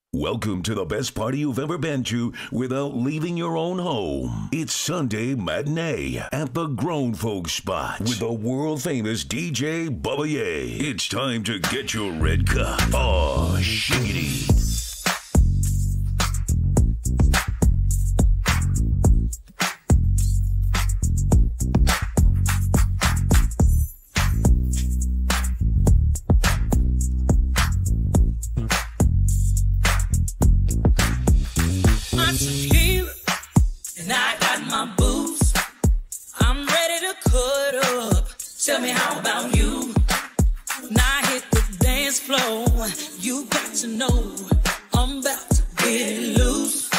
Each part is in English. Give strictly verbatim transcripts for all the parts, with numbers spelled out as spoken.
Welcome to the best party you've ever been to without leaving your own home. It's Sunday Matinee at the Grown Folks Spot with the world-famous D J Bubba Yae. It's time to get your red cup. Aw, shiggity. Tequila, and I got my boots. I'm ready to cut up. Tell me, how about you? When I hit the dance floor, you got to know I'm about to get loose.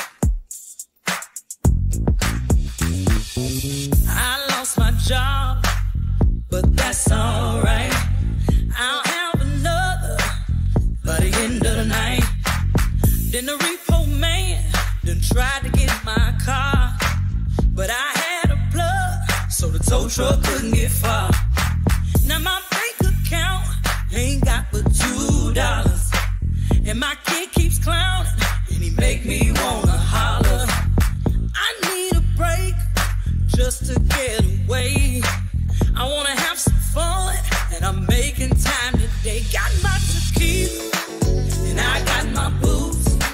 I lost my job, but that's alright. I'll have another by the end of the night. Then the repo man done tried to get my car, but I had a plug, so the tow truck couldn't get far. Now my bank account ain't got but two dollars, and my kid keeps clowning, and he make me wanna holler. I need a break just to get away. I wanna have some fun, and I'm making time today. Got my tequila, and I got my boots.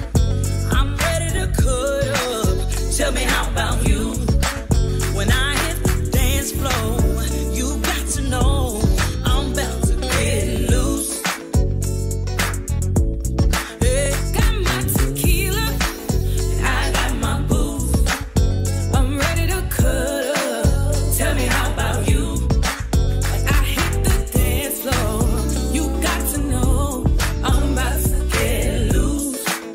Cut up. Tell me, how about you? When I hit the dance floor, you got to know I'm about to get loose. Yeah, got my tequila, and I got my boots. I'm ready to cut up. Tell me, how about you? When I hit the dance floor, you got to know I'm about to get loose.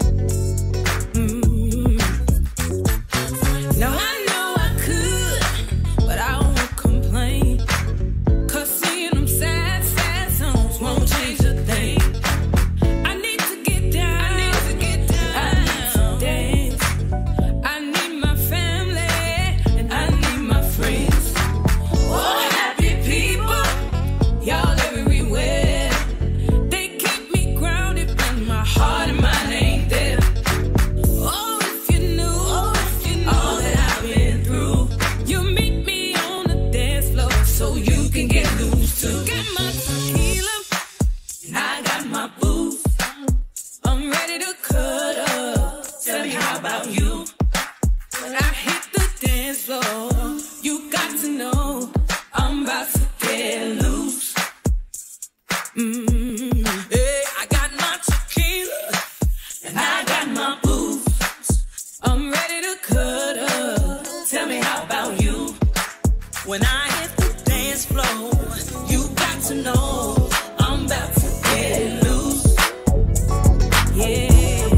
When I hit the dance floor, you got to know I'm about to get loose. Yeah.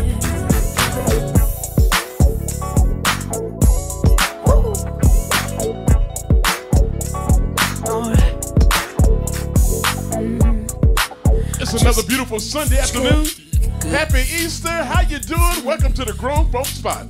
Woo. All right. Mm. It's another beautiful Sunday afternoon. Happy Easter. How you doing? Welcome to the Grown Folks Spot.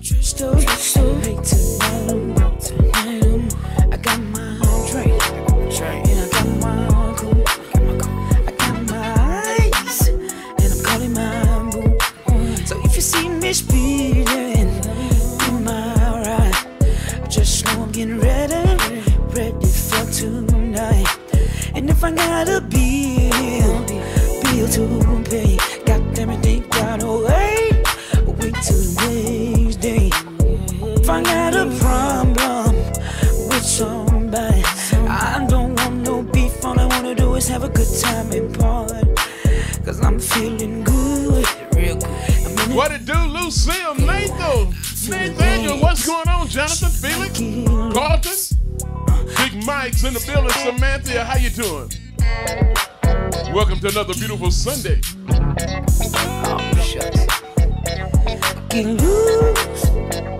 I got my drink, and I got my cool, I got my ice, and I'm calling my boo. So if you see me speeding in my ride, just know I'm getting ready, ready for tonight. And if I got a bill, bill to pay, got everything got away, wait till the next day. If I got a problem with somebody, I don't want no beef, all I wanna do is have a good time and party, cause I'm feeling good, real good. What it do, Lucille, Nathan, Nathaniel, what's going on, Jonathan, Felix, Carlton, Big Mike's in the building, Samantha, how you doing? Welcome to another beautiful Sunday. Oh, shucks. Get loose.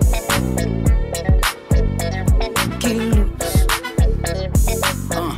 Get loose. Uh.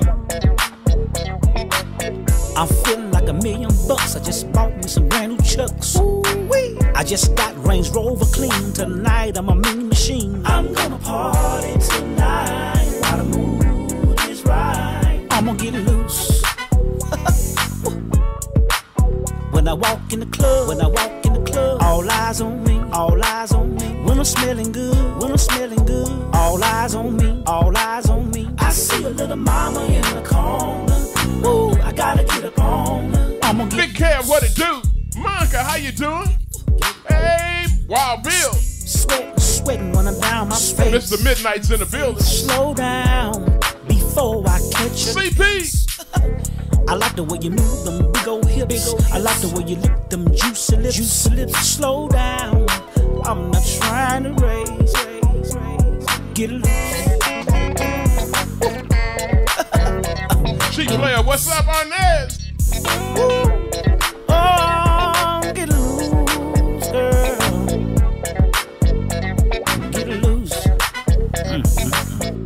I'm feeling like a million bucks. I just bought me some brand new chucks. Ooh-wee. I just got Range Rover clean. Tonight I'm a mean machine. I'm gonna party tonight while the mood is right. I'm gonna get loose. When I walk in the club, when I walk in the club, All eyes on me, all eyes on me. When I'm smelling good, when I'm smelling good. All eyes on me, all eyes on me. I see a little mama in the corner. Ooh, I gotta get up on her. I'm gonna get Big Cab, what it do? Monica, how you doing? Hey, Wild Bill. Sweating, sweating when I'm down my face. Mister Midnight's in the building. Slow down before I catch you. C P. I like the way you move them big old hips. Big old hips. I like the way you lick them juicy lips. Juicy lips. Slow down. I'm not trying to raise, raise, raise. Get loose. She player, what's up, Arnaz? Oh, get loose, girl. Get loose. Mm, mm, mm.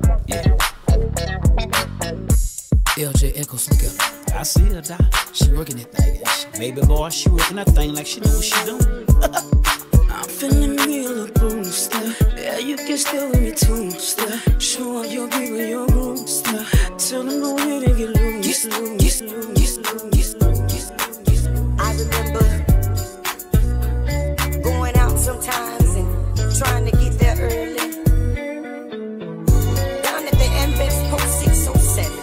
Yeah. L J Echo Slicker. I see her die. She working that thing. Baby boy, she working that thing like she know what she doing. I'm feeling real booster. Yeah, you can still with me too. Show up your people, your rooster. Tell them go ahead and get loose, loose, loose, loose, loose. I remember going out sometimes and trying to get there early. Down at the Ambex Post six oh seven.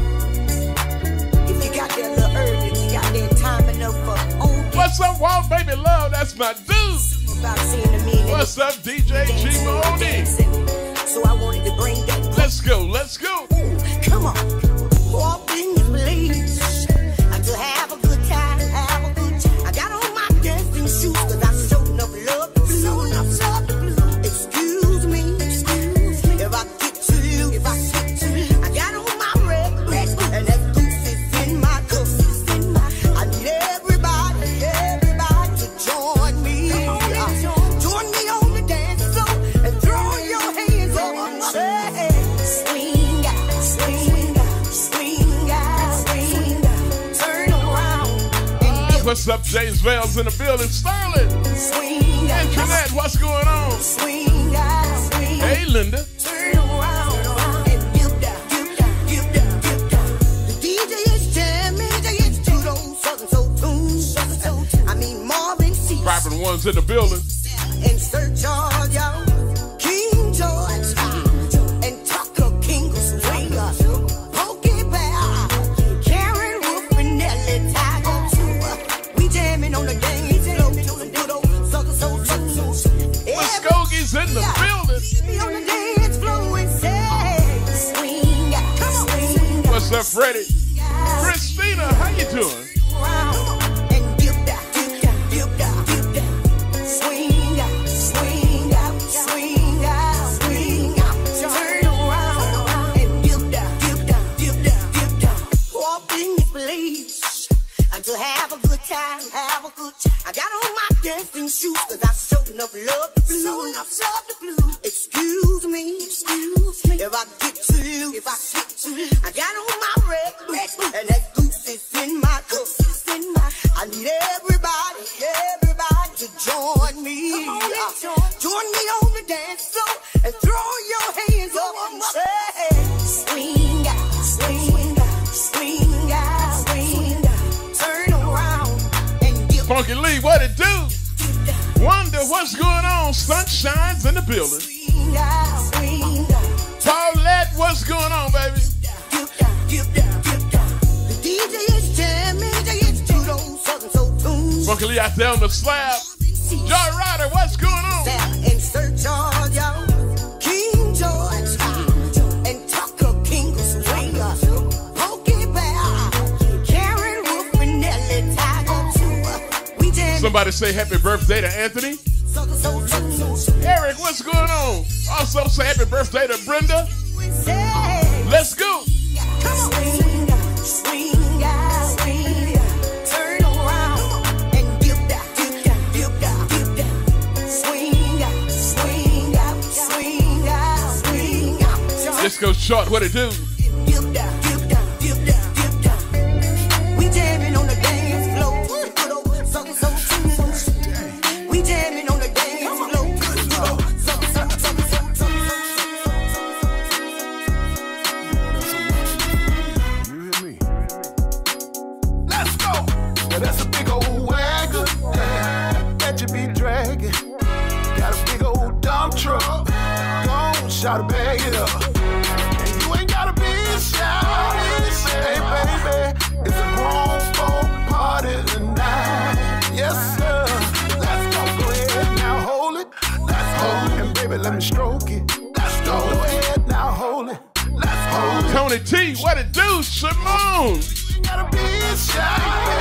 If you got there a little early, you got there in time enough for old. What's up, Wild Baby Love? That's my dude. About seeing the meaning. What's up, D J G Money? So I wanted to bring that. Let's go, let's go. Ooh, come on, walk in the place. I to have a good time, have a good time. I got on my dancing shoes, cause I showed enough love, showed enough love. Excuse me, excuse me, if I get to you, if I get to you. I got on my red, red, and that goose is in my cup, in my. I need everybody, everybody to join me. Join me on the dance floor and throw your hands up. Hey, swing out, swing out, swing out, swing out. Turn around and get What's up, James Vales in the building? Sterling. swing out, Internet, what's going on? swing out, swing out. Hey, Linda. Turn around and give down, give down, give down, give down. The D J is jamming, D J is to those southern soul tunes, southern soul tunes. I mean Marvin C. Rapping ones in the building. And Sir George, y'all. King George, and Tucker King Swinger, Pokey Bear, Karen Wolf, and Nelly Tiger. We jamming on the dance floor, doing good old southern soul tunes. Muskogee's in the building. Be on the dance floor and say, swing out, swing out. What's up, Freddie? Christina, how you doing? And give down, give down, give down, give down. Swing out, swing out, swing out, swing out. Turn around and give down, give down, give down, give down. Walk in this place and to have a good time, have a good time. I got on my dancing shoes cause I showed enough love to blue, enough love to blue. Excuse me, excuse me, if I get to you, if I get to you. I got on my red, red, and that goose is in my cup, in my. I need everybody, everybody to join me. Uh, join me on the dance floor and throw your hands up and say, swing out, swing out, swing out, swing out. Turn around and give. Funky Lee, what it do? Wonder what's going on. Sunshine's in the building. Swing out, swing out. Paulette, what's going on, baby? Give down, give down, give down. The D J is jamming, D J is to those southern soul tunes. Funky Lee out there on the slab. Joy Ryder, what's going on? And Sir George, y'all. King George, and Tucker King Swinger, Pokey Bear, Karen Wolf, and Nelly Tiger. We jamming. Somebody say happy birthday to Anthony. Southern soul tunes. Eric, what's going on? Also say happy birthday to Brenda. Say, Let's go. come on. Swing out, swing out, swing out. Turn around and give down, give down, give down, give down. Swing out, swing out, swing out, swing out. Disco Short, what it do? Give down, give down, give down, give down. We jamming on the dance floor. Good old southern soul tunes. We jamming on the dance floor. Good old southern soul tunes. You hear me? Let's go. Yeah, that's a big old wagon that you be dragging. shout to bag it up. And you ain't gotta be shy. Hey, baby, it's a grown folk party tonight. Yes, sir. Let's go. Go ahead now, hold it. Let's hold it. And baby, let me stroke it. Let's go. Go ahead now, hold it. Let's hold it. Tony T, what it do, Simone? You ain't gotta be shy.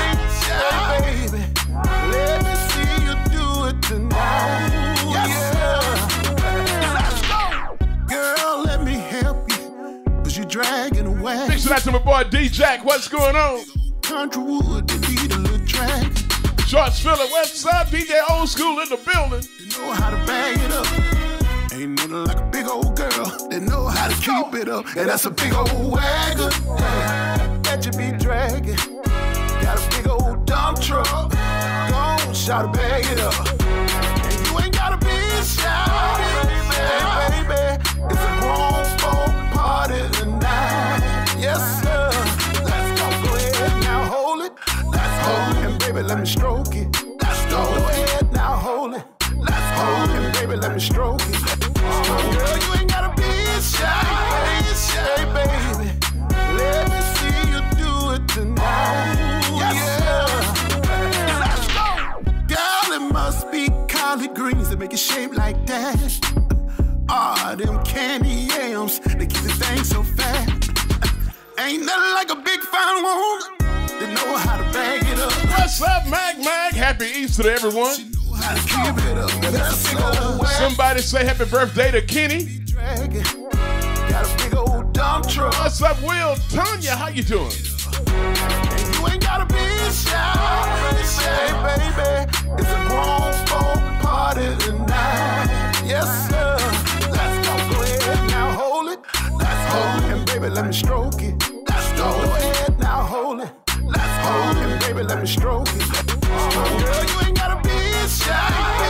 Hey, baby, let me see you do it tonight. Yes, sir. Let's go. Girl, let me help you, cause you dragging away. Mix it out to my boy D Jack, what's going on? Country wood, they need a little drag. Shorts Phillip, what's up? D J Old School in the building. You know how to bag it up. Ain't nothing like a big old girl that know how to keep it up. And that's a big old wagon that you be dragging. Got a big old dump truck. Go shout to bag it up. And you ain't gotta be shy. Hey, baby, it's a grown folk party tonight. Yes, sir. Let's go. Go ahead now, hold it. Let's hold it. And baby, let me stroke it. Let's go. Go ahead now, hold it. Let's hold it. And baby, let me stroke it. Girl, you ain't gotta be shy. Hey, baby, let me see you do it tonight. Yes, sir. Let's go. Girl, it must be collard greens that make it shape like that. Ah, them candy yams, they keep the thing so fat. Ain't nothing like a big fine woman that know how to bag it up. What's up, Mag Mag? Happy Easter to everyone. She know how to keep it up. That's a big old wagon. Somebody say happy birthday to Kenny. Dragging. Got a big old dump truck. What's up, Will? Tanya, how you doing? And you ain't gotta be shy. Hey, baby, it's a grown folk party tonight. Yes, sir. Let's go. Go ahead now, hold it. Let's hold it. And baby, let me stroke it. Let's go. Go ahead now, hold it. Let's hold it. And baby, let me stroke it. Girl, you ain't gotta be shy.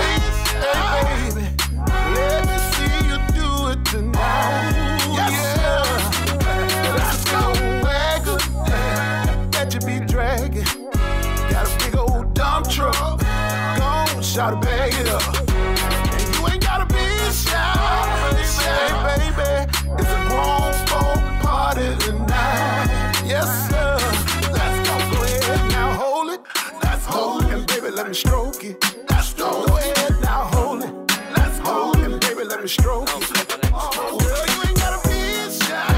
Hey, baby, let me see you do it tonight. Yes, sir. Let's go. Wagon that you be dragging. Got a big old dump truck. Go shout to bag it up. And you ain't gotta be shy. Hey, baby, it's a grown folk party tonight. Yes, sir. Let's go. Go ahead now, hold it. Let's hold it. And baby, let me stroke it. Let's go. Go ahead now, hold it. Let's hold it. And baby, let me stroke it. Oh, girl, you ain't gotta be shy.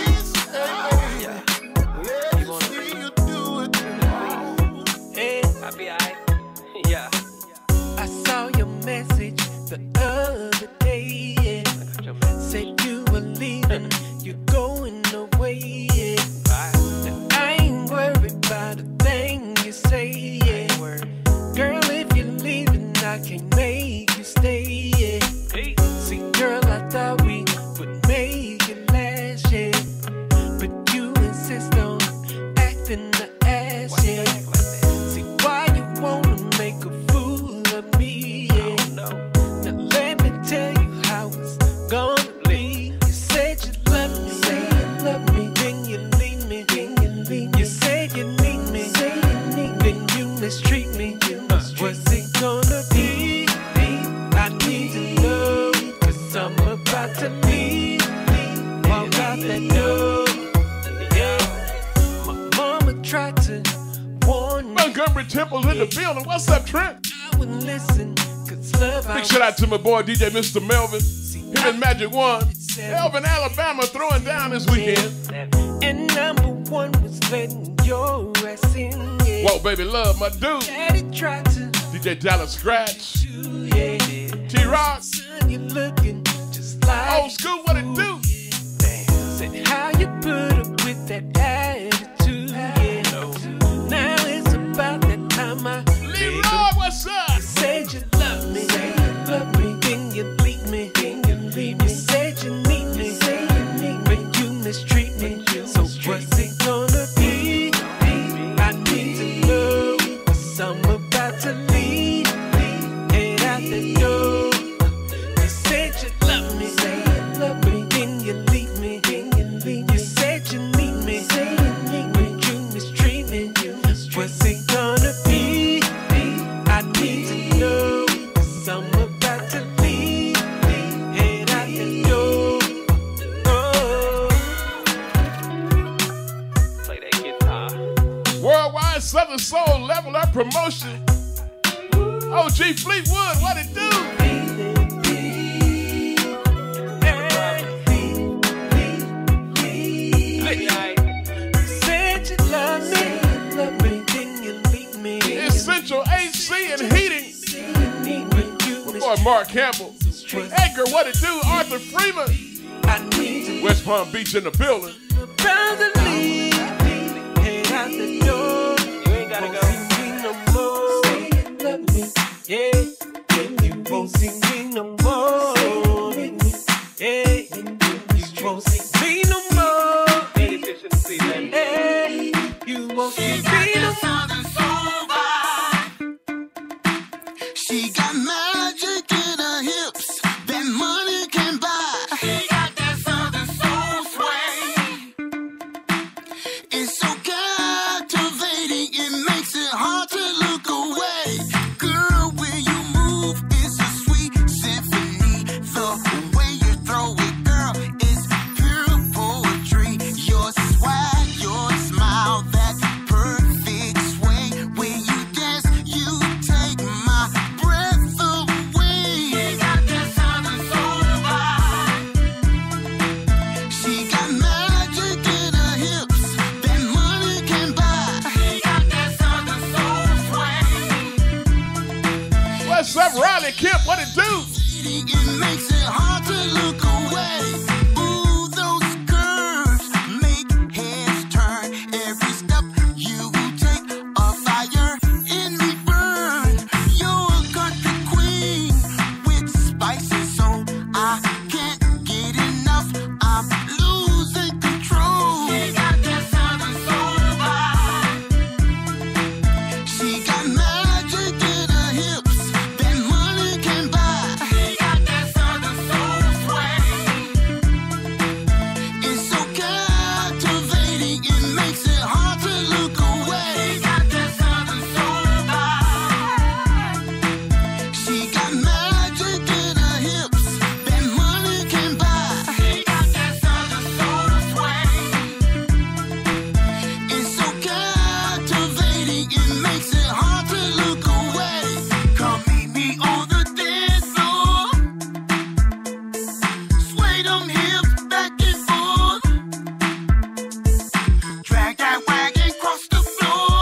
Hey, baby, let me see you do it tonight. Hey, I'll be alright. Yeah. I saw your message the other day. Yeah. Said you were leaving, you're going away. Yeah. Now, I ain't worried about a thing you say. Yeah. Girl, if you're leaving, I can't make you stay. Yeah. See, girl, I thought we would make it last. Yeah. But you insist on acting the ass. Yeah. See, why you wanna make a fool of me? Yeah. Now let me tell you how it's gonna be. You said you love me, say you love me, then you leave me, then you leave me. You said you need me, say you need me, then you mistreat me. Uh, what's it gonna be? I need to know, cause I'm about to leave. Walk out that door. Yeah. My mama tried to warn me. Montgomery Temple's in the building. What's up, Trent? I wouldn't listen, cause love Big shout out to my boy D J Mister Melvin. Him and Magic One. Elvin, Alabama throwing down this weekend. And number one was letting your ass in. Yeah. Whoa, baby, love, my dude. Daddy tried to D J Dallas Scratch. do, yeah. T-Rock. Son, you looking just like Old School, what it do? Damn. Said how you put up with that attitude. Yeah. Now it's about that time I Leroy, what's up? You said you love me, say you love me, then you leave me, then you leave me. You said you need me, say you need me, but you mistreat me. So what's it gonna be? I need to know, cause I'm about to leave. Head out the door. You said you love me, say you love me, then you My Southern Soul level up promotion. O G Fleetwood, what it do? Essential A C and heating. Boy, Mark Campbell. Edgar, what it do? Arthur Freeman. West Palm Beach in the building. You ain't gotta go. Yeah, you won't see me no more. Yeah, you won't see me no more. Hey, you won't see me no more. She got magic in her hips that money can buy. She got that southern soul sway. It's so captivating, it makes it hard to look away. Girl, when you move, it's a sweet symphony. The way you throw it, girl, is pure poetry. Your swag, your smile, that perfect swing. When you dance, you take my breath away. She got that southern soul vibe. She got magic in her hips that money can buy. She got that southern soul sway. What's up, Riley Kemp? What it do? It makes it hard to look away. Ooh, those curves make heads turn. Every step you take, a fire in me burn. You're a country queen with spices, so I can't get enough. I'm losing control. She got that southern soul vibe. She got magic in her hips that money can buy. She got that southern soul sway. It's so captivating, it makes it hard to look away. She got that southern soul vibe. She got magic in her hips that money can buy. She got that southern soul sway. It's so captivating, it makes it hard to look away. Come meet me on the dance floor. Sway them hips back and forth. Drag that wagon across the floor.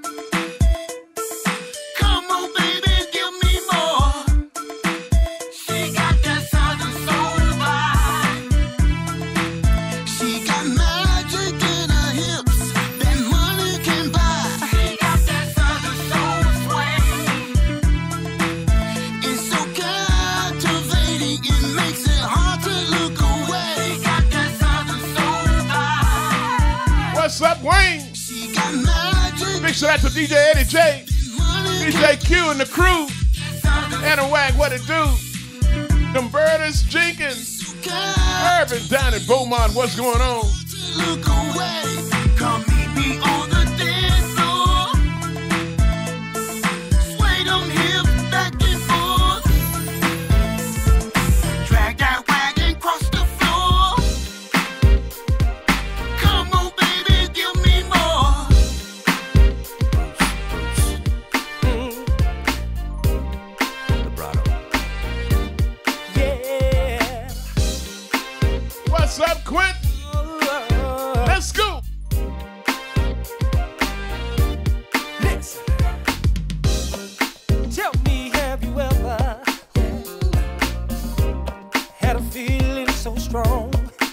Come on, baby, give me more. She got that southern soul vibe. She got magic in her hips that money can buy. She got that southern soul sway. It's so captivating, it makes it hard to look away. She got that southern soul vibe. What's up, Wayne? She got magic. Big shout out to D J Eddie J, Money D J Q and the crew. And a wag, what it do? Converters, Jenkins, can Irvin down in Beaumont, what's going on? look away. Come meet me on the dance floor. Sway them hips back and forth. Drag that wagon across the floor. Come on, baby, give me more. Yeah. What's up, Quentin? Let's go. Listen. Tell me, have you ever had a feeling so strong?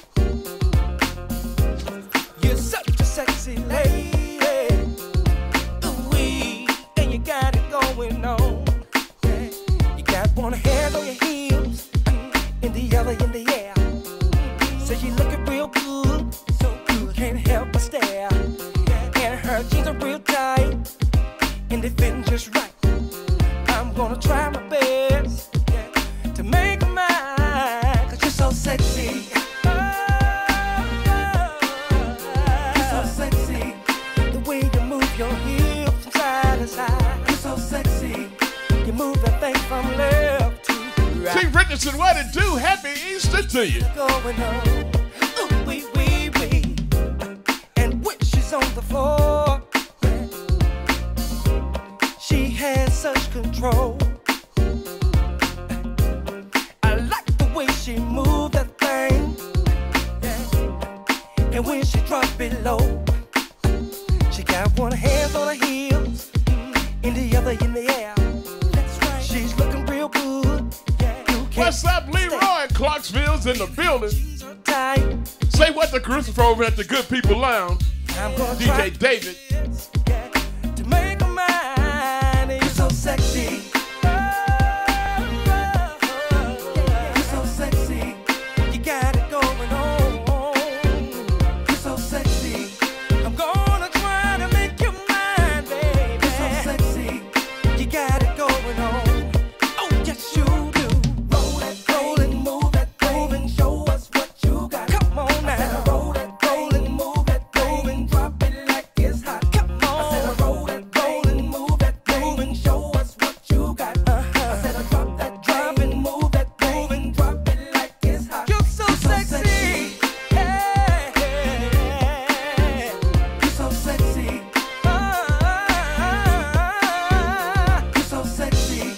You're such a sexy lady. Ooh-wee, and you got it going on. You got one hand on your heels, and the other in the air. So you looking real good, so you can't help but stare. And her jeans are real tight, and they fit just right. I'm gonna try my best to make her mine, 'cause you're so sexy. Oh, you're so sexy. The way you move your hips from side to side. You're so sexy. You move that thing from left to right. T. Richardson, what it do? Happy Easter to you. Going on, ooh wee wee wee, and when she's on the floor, control. I like the way she move that thing, yeah. And when she drop it low, she got one hand on her heels and the other in the air. That's right. She's looking real good. Yeah. What's up, Leroy? Clarksville's in the building. Tight. Say what to Christopher over at the Good People Lounge. I'm gonna D J try David. yeah, to make her mine. You're so sexy. Oh, oh, oh. You're so sexy. You got it going on. You're so sexy. I'm gonna try to make you mine, baby. You're so sexy. You got it going on. Oh, yes, you do. Roll it, roll it, move that, move and show us what you got. Come on now. Roll it, roll it, move that, move and drop it like it's hot. Come on. I said, roll it, roll it, move that, move and show us what you got. Uh-huh. I said, I drop that, drop and move that, move and drop it like it's hot. You're so sexy. Hey, hey, hey. You're so sexy. Ah, you're so sexy.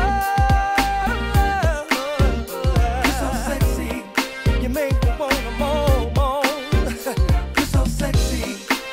Ah, you're so sexy. You make me wanna moan, moan. You're so sexy.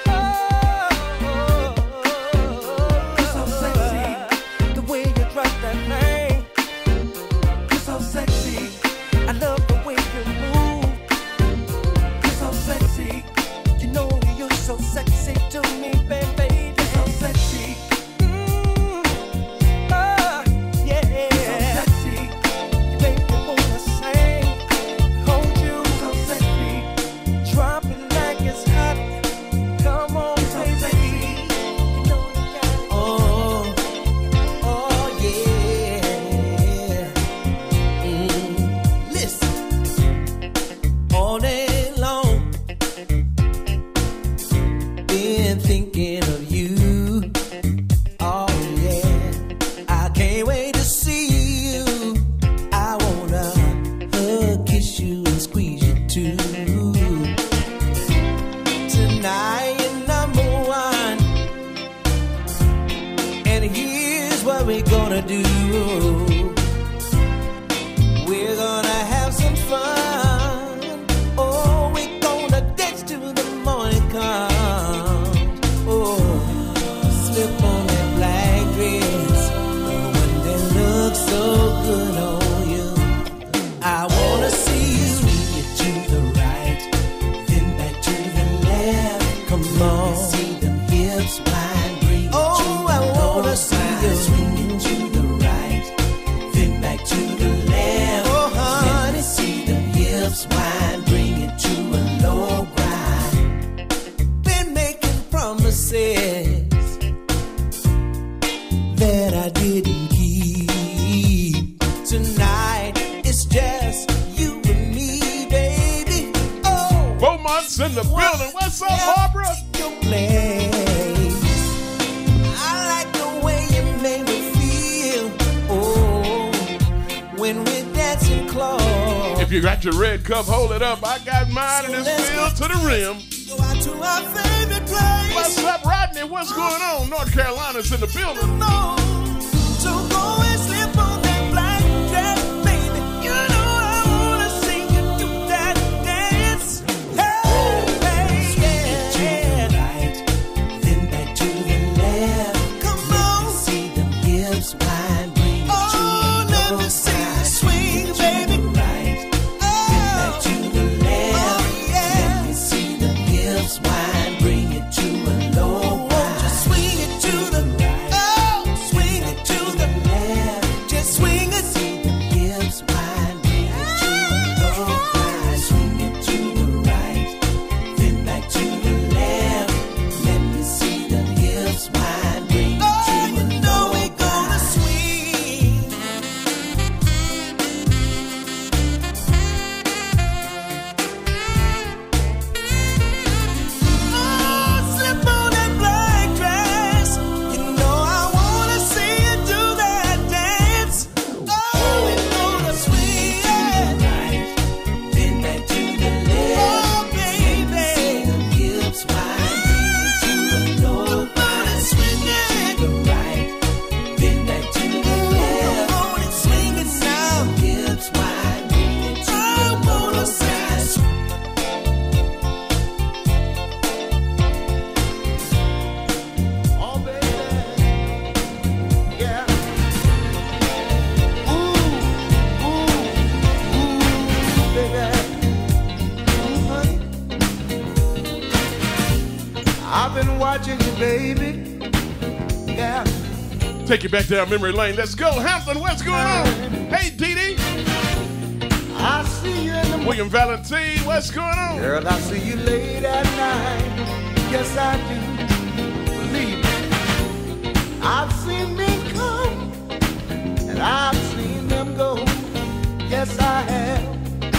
Oh, you're so sexy. The way you drop that thing. You're so sexy. I love the way you move. You're so sexy. You know you're so sexy to me, baby. You're so sexy. Mm. Ah, yeah. You're so sexy. You make me wanna sing. Hold you. So sexy. Drop it like it's hot. Come on, baby. You know you got it. Oh, oh yeah. Mm. Listen. All day long, been thinking of you. Oh yeah. I can't wait to see you. I wanna hug, kiss you, and squeeze you too. Tonight you're number one, and here's what we're gonna do. We're gonna have some fun. Oh, we're gonna dance till the morning comes. Oh, slip on that black dress, the one that looks so good on you. I wanna see you swing it to the right, then back to the left. Come on, see them hips wide, bring it oh, to I the wanna low see side. You swing it to the right, then back to the left. Oh, honey, let me see them hips wide, bring it to a low grind. Been making promises that I didn't keep. Tonight it's just you and me, baby. Oh, Beaumont's in the building. What's up, Barbara? your place. I like the way you make me feel. Oh, when we're dancing close. If you got your red cup, hold it up. I got mine and it's filled to the rim. Go out to our favorite place. What's up, Rodney? What's going on? North Carolina's in the building. No, so go and slip on that black dress, baby. You know I wanna see you do that dance. Hey, hey, yeah. Right, then back to the left. Come on. See them hips wide, bring it Oh, to let the me low see you side. swing, baby. Right, then back to the left. Oh, yeah. Let me see them hips wide, bring it to a low Won't you ride. swing it to the Right, oh, swing it to the left. Yeah. Take you back down memory lane. Let's go. Hampton, what's going on? Hey, Dee Dee. I see you in the morning. William Valentine, what's going on? Girl, I see you late at night. Yes, I do. Believe me. I've seen men come and I've seen them go. Yes, I have.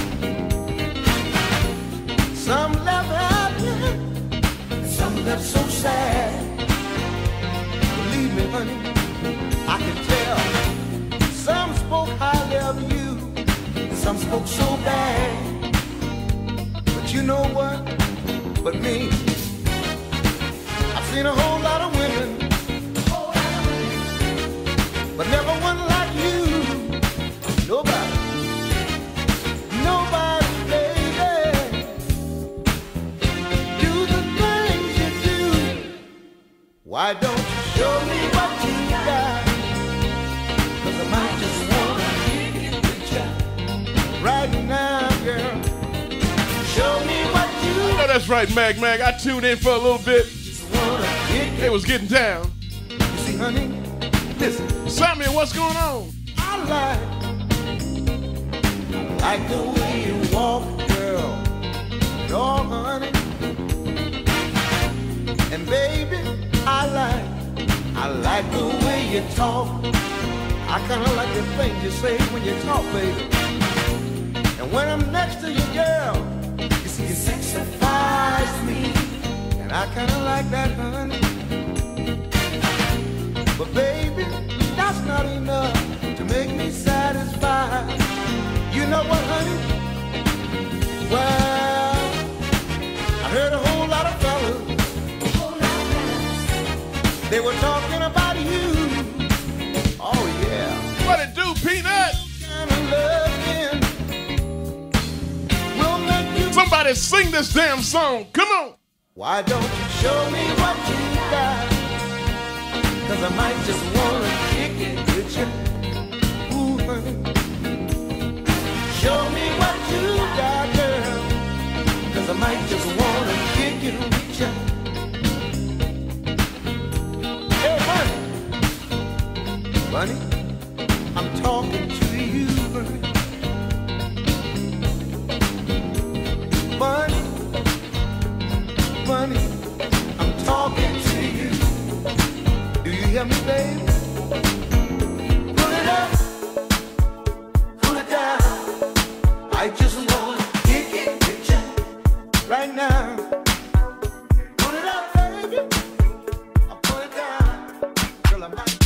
Some left happy and some left so sad. Believe me, honey, I can tell. Some spoke highly of you, some spoke so bad. But you know what? But me, I've seen a whole lot of women, but never one like you. Nobody, nobody, baby. Do the things you do. Why don't you show me what you got? 'Cause I might just wanna kick it with you right now, girl. Show me what you Oh, that's right, Mag Mag. I tuned in for a little bit. wanna kick They it. was getting down. You see, honey, listen. Samuel, what's going on? I like, I like the way you walk, girl. No, honey. And baby, I like, I like the way you talk. I kinda like the things you say when you talk, baby. And when I'm next to you, girl, you see, you sexifies me. And I kinda like that, honey. But baby, that's not enough to make me satisfied. You know what, honey? Well, I heard a whole lot of fellas. They were talking about you. Oh yeah. What it do, Peanut? Kind of loving will make you. Somebody sing this damn song. Come on. Why don't you show me what you got? 'Cause I might just wanna kick it with you. Ooh, honey. Show me what you got, girl. 'Cause I might just wanna kick it with you. Hey, honey. Bunny, I'm talking to you, honey. Bunny, Bunny, I'm talking to you. Do you hear me, baby? Pull it up, pull it down. I just wanna kick it with you right now. Pull it up, baby. I'll pull it down. Girl, I might.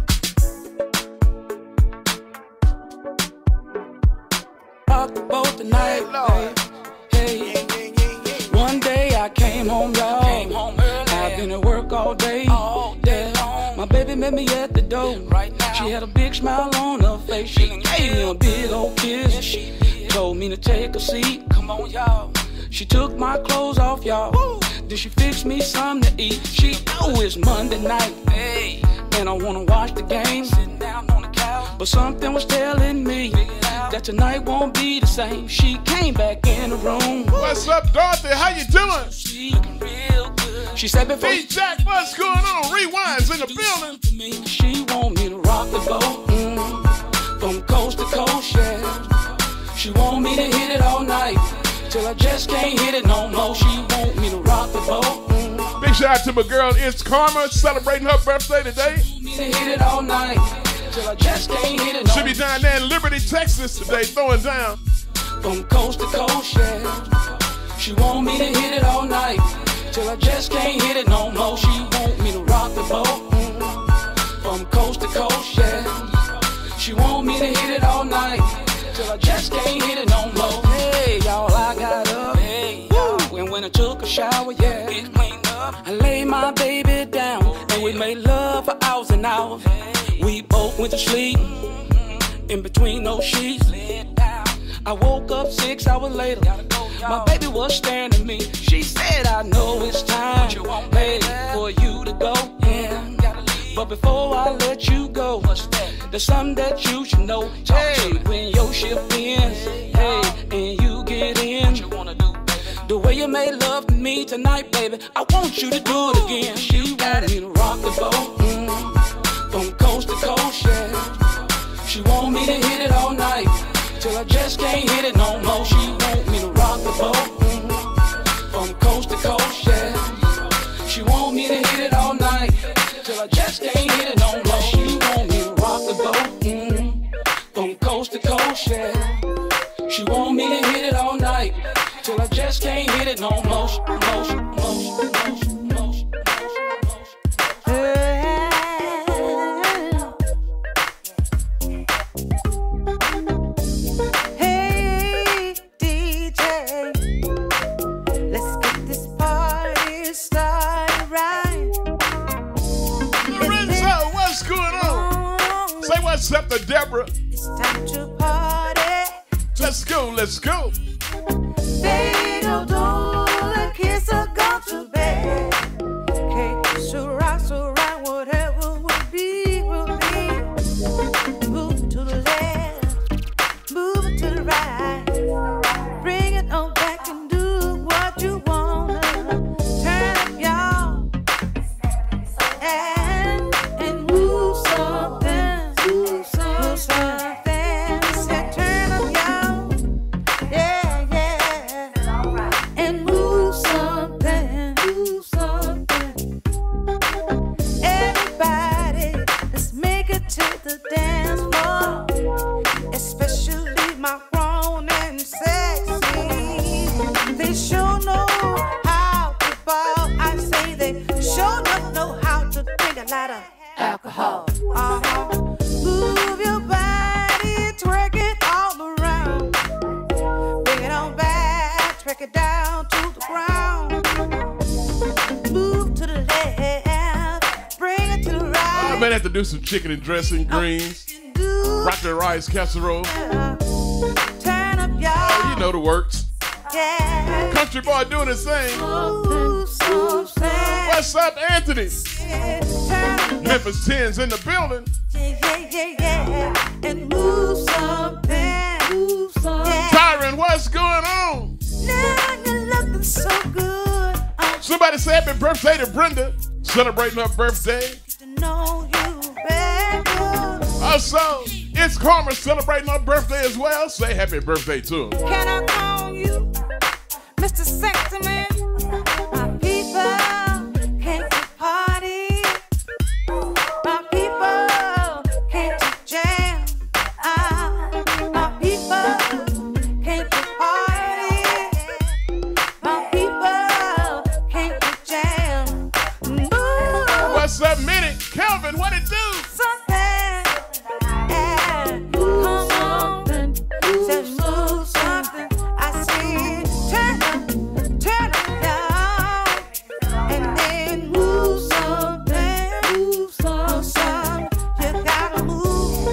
Rock the boat tonight, hey, hey. One day I came home, y'all. Came home early. I've been at work all day. All day long. My baby met me at the door. Right now. She had a big smile on her face. She gave me a big old kiss. Yes, she did. Told me to take a seat. Come on, y'all. She took my clothes off, y'all. Woo. Then she fixed me something to eat. She know it's Monday night, hey, and I wanna watch the game. Sitting down on the couch, but something was telling me that tonight won't be the same. She came back in the room. What's up, Dorothy? How you doing? She looking real good. She said before D-Jack, what's going on? Rewind's in the building. she want me to rock the boat, mm, from coast to coast, yeah. She want me to hit it all night till I just can't hit it no more. She want me to rock the boat. Mm. Big shout out to my girl, It's Karma, celebrating her birthday today. Me to hit it all night till I just can't hit it no She'll be down there in Liberty, Texas today, throwing down. From coast to coast, yeah. She want me to hit it all night till I just can't hit it no more. She want me to rock the boat, mm. from coast to coast, yeah. She want me to hit it all night till I just can't hit it no more. Hey, y'all, I got up, hey, y'all, and when I took a shower, yeah, get cleaned up. I laid my baby down, and we made love for hours and hours. We both went to sleep in between those sheets. I woke up six hours later. My baby was staring at me. She said, I know it's time, hey, for you to go. Yeah. But before I let you go, there's something that you should know. Hey, when your shift ends, hey, and you get in, The way you made love to me tonight, baby, I want you to do it again. She want me to rock the boat, mm, from coast to coast, yeah. She want me to hit it all night, till I just can't hit it no more. She want me to rock the boat, mm, from coast to coast, yeah. She want me to hit it all night, till I just can't hit it no more. She want me to rock the boat, mm, from coast to coast, yeah. She want me to hit it all night, till I just can't hit it no more. Motion, motion, motion, motion, motion, Hey, D J, let's get this party started right. Lorenzo, what's going on? Say what's up to Deborah. It's time to party. Let's go, let's go. They go do the kids are gone to bed. Okay, so rock, so right, whatever will be, will be. Move to the left, move to the right. Bring it on back and do what you wanna. Turn up, y'all, and and move something, move something. Say, turn up, y'all. Yeah, yeah. And move something, move something. Everybody, let's make it to the dance floor. Especially my grown and sexy. They sure know how to ball. I say they sure enough know how to drink a lot of alcohol. Uh-huh. Move your body, twerk it all around. Bring it on back, track it down to the ground. Move to the left, bring it to the I right. might have to do some chicken and dressing, greens, Do rocket rice casserole. turn up, y'all. Oh, you know the works. Yeah. Country boy doing his thing. Move something. What's up, Anthony? Yeah, turn up, Memphis tens in the building. yeah, yeah, yeah, yeah. And move something. Move something. Yeah. Tyron, what's going on? Now you're looking so good. I'm Somebody say happy birthday to Brenda. Celebrating her birthday. to know you better. Also, it's Karma celebrating her birthday as well. Say happy birthday to him. Can I call you Mister Sexy Man? My people came to party. My people came to jam. Ah, my people came to party. My people came to jam. Move What's up, Minnie? Calvin, what it do? something. Yeah. Come on. Say move something. I see it. Turn up, turn up down, and then move something, move something. You gotta move.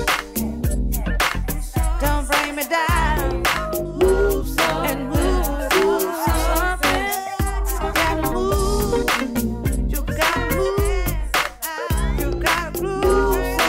Don't bring me down. Move something and move, move something. You gotta move. You gotta move. You gotta move.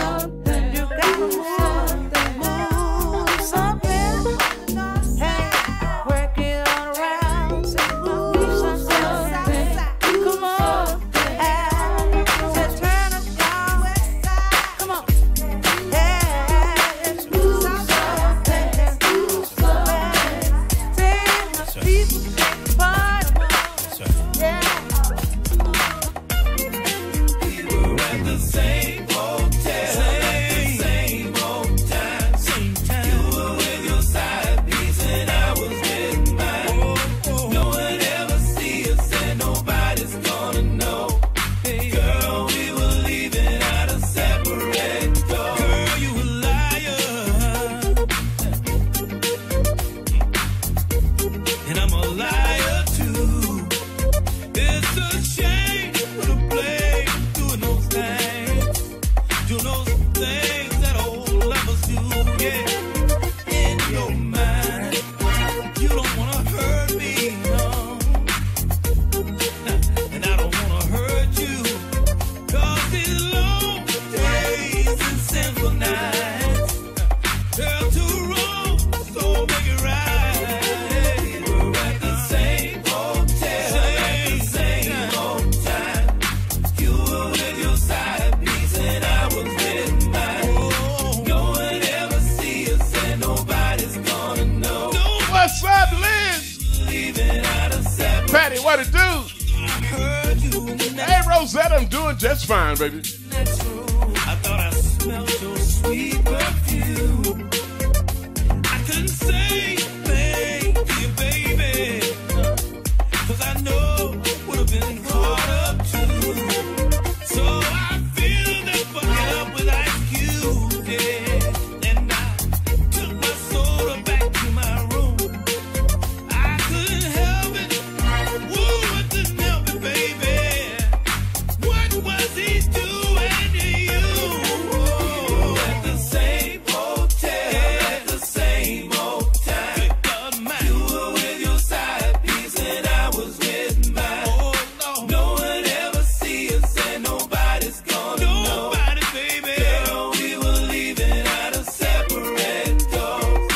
Rosetta, I'm doing just fine, baby. I thought I smelled your sweet perfume. I couldn't say thank you, baby, 'cause I know would have been caught up too. So I filled that bucket up with ice cubes, yeah, and I took my soda back to my room. I couldn't help it. Woo, I couldn't help it, baby. What was he doing to you? At the same hotel, at the same old time. You were with your side piece and I was with mine. Oh, no. No one ever see us and nobody's gonna know. Nobody, baby. Girl, we were leaving out of separate doors.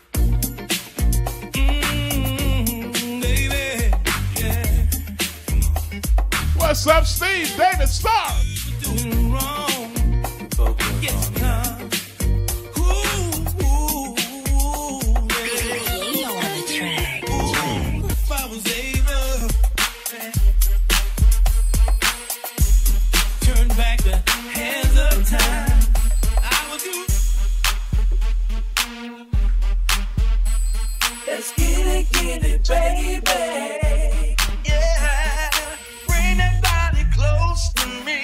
Mmm, baby, yeah. What's up, Steve? David Starr. Doing wrong. Yes, nah. Ooh, ooh, yeah. Ooh, if I was able turn back the hands of time, I would do. Let's get it, get it, baby. Yeah, bring that body close to me.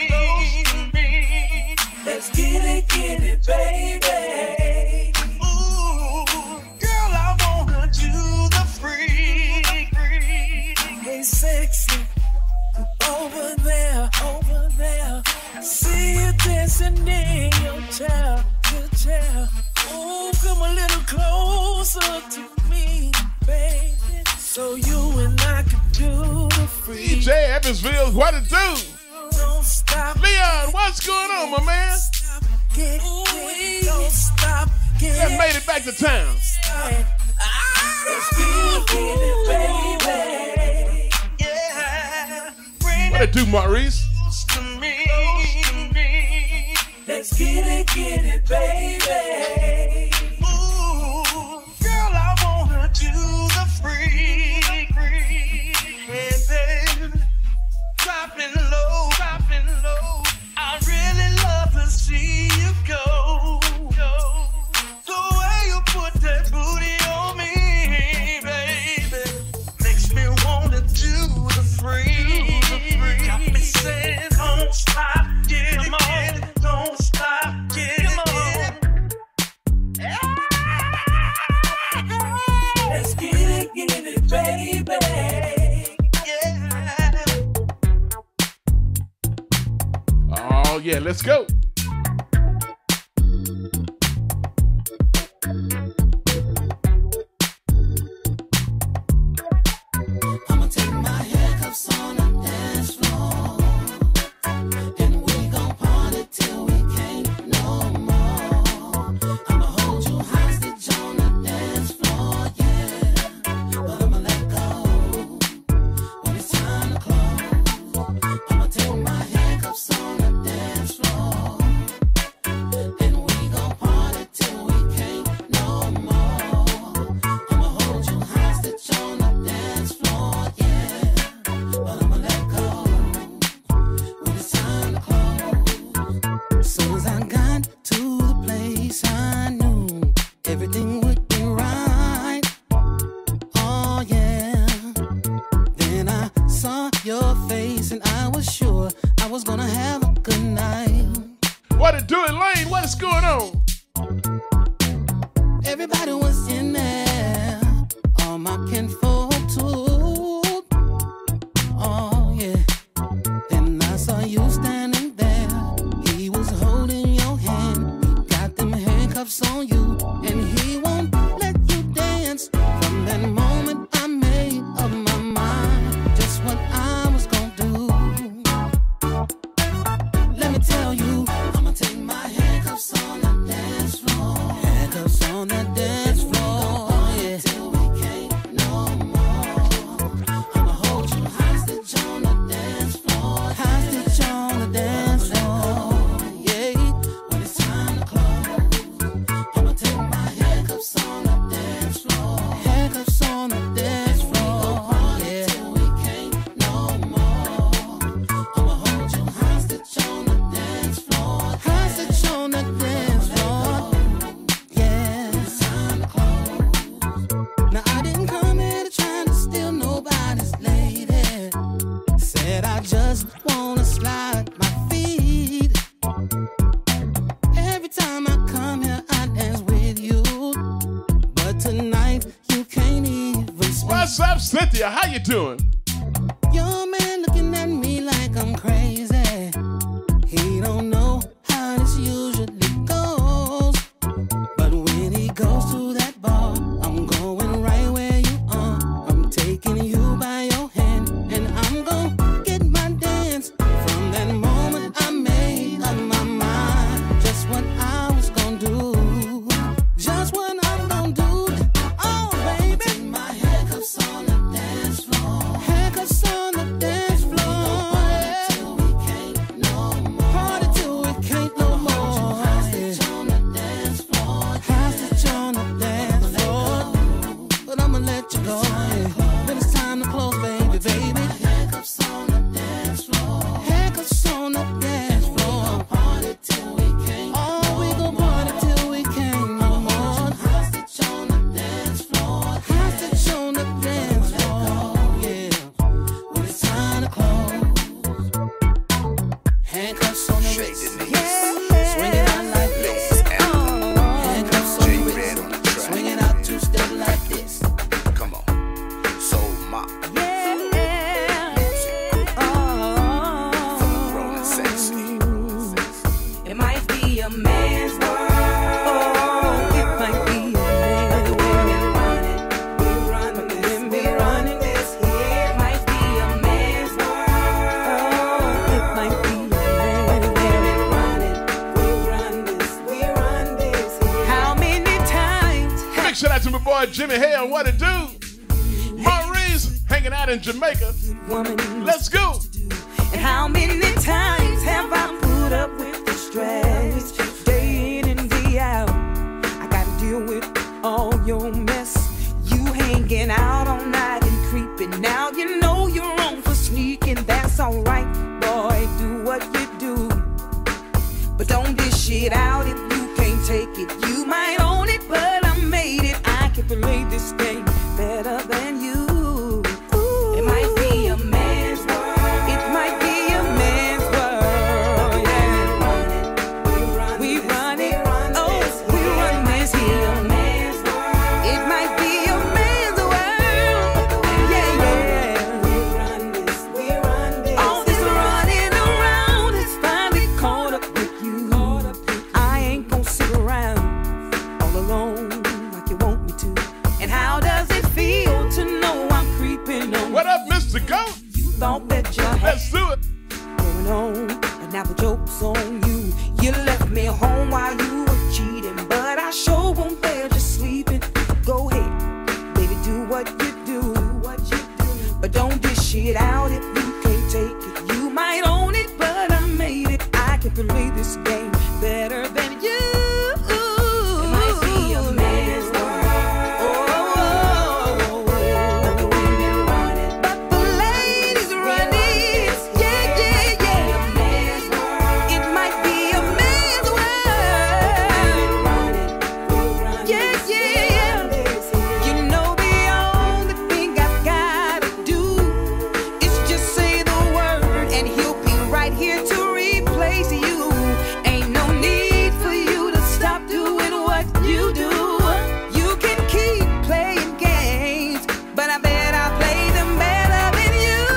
Let's get it, get it, baby. Ooh, girl, I wanna do the freak. Hey, sexy, over there, over there. See you dancing in your chair, your chair. Ooh, come a little closer to me, baby. So you and I could do the freak. D J Evansville, what it do? Don't stop. Leon, what's going on, my man? Stop, get it, don't stop, get That it. made it back to town. Let's get it, baby. Yeah, bring What it it do, Maurice? close to me. Let's get it, get it, baby. Ooh, girl, I wanna do the freak. Hey, baby, dropping low, dropping low. I really love to see you go. The way you put that booty on me, baby, makes me wanna do the freak. Got me saying, don't stop, get it, get it, don't stop, get it, get it. Let's get it, get it, baby. Yeah. Oh, yeah, let's go. I'ma take my handcuffs on the dance floor, and we gon' party till we can't no more. I'ma hold you hostage on the dance floor, yeah, but I'ma let go when it's time to close. I'ma take my handcuffs on the dance floor, and we gon' party till we can't no more. I'ma hold you hostage on the dance floor, yeah, but I'ma let go when it's time to close. Soon as I got to the place, I knew everything would be right. Oh yeah. Then I saw your face and I was sure I was gonna have a good night. What it do, Elaine? What is going on? Everybody was in there, all my kinfolk too. Oh yeah. Then I saw you standing there. He was holding your hand. He got them handcuffs on you, and he won't let you dance. From that moment, I made up my mind just what I was gonna do. Let me tell you, I'ma take my handcuffs on the dance floor. Handcuffs on the dance floor, yeah. Till we can't no more. I'ma hold you hostage on the dance floor. Hostage on the dance floor, yeah. When it's time to close, I'ma take my handcuffs on the dance floor. Handcuffs on the dance floor, yeah. Till we can't no more. I'ma hold you What's up, Cynthia? How you doing? Your man looking at me like I'm crazy. He don't know how this usually goes. But when he goes to that bar, I'm going right where you are. I'm taking you by your hand, and I'm gonna get my dance. From that moment I made up my mind, just what I was gonna do. Just what I'm gonna do. Oh, baby. My handcuffs on the dance floor. Handcuffs on the dance floor. Party till we can't no more. Hostage on the dance floor. Hostage on the dance floor. But I'ma let you go. Then it's time to close, baby, baby. Handcuffs on the dance floor. Handcuffs on the dance floor. Party till we can't. Oh, we gon' party till we can't no more. Hostage on the dance floor. Hostage on the dance floor. Yeah. When it's time to close. Handcuffs on the wrist. Swing it out like this. Handcuffs on the wrist. Swing it out two step like this. Come on. So my grown and sexy. It might be a man's world. Oh, it might be a man's world. We running this, we running this here. It might be a man's world. Oh, it might be a man's world. We run this, we run this here. How many times Big shout out to my boy Jimmy Hale. What it do? Maurice hanging out in Jamaica. woman Let's go. And how many times have I put up with the stress? Day in and day out, I gotta deal with all your mess. You hanging out all night and creeping. Now you know you're wrong for sneaking. That's alright, boy, do what you do. But don't dish it out if you can't take it. You might own it, but I made it. I can play this game better than you. It might be a man's world. It might be a man's world. Yeah. We run it. Oh, we run this here. It might be a man's world. Yeah, yeah. We run this. We run this. All this running around has finally caught up with you. I ain't gonna sit around all alone like you want me to. And how does it feel to know I'm creeping on? What up, Mister Goat? You thought that you had Let's do it. going on, but now the joke's on you. You left me home while you were cheating, but I sure won't bear just sleeping. Go ahead, baby, do what you do, what you do. But don't dish it out if you can't take it. You might own it, but I made it. I can play this game better than you. It might be a man's world. Oh, but the women run it. But the ladies run it. Yeah, yeah, yeah. It might be a man's world. Yeah, yeah. You know the only thing I've gotta do is just say the word, and he'll be right here to replace you. Ain't no need for you to stop doing what you do. You can keep playing games, but I bet I play them better than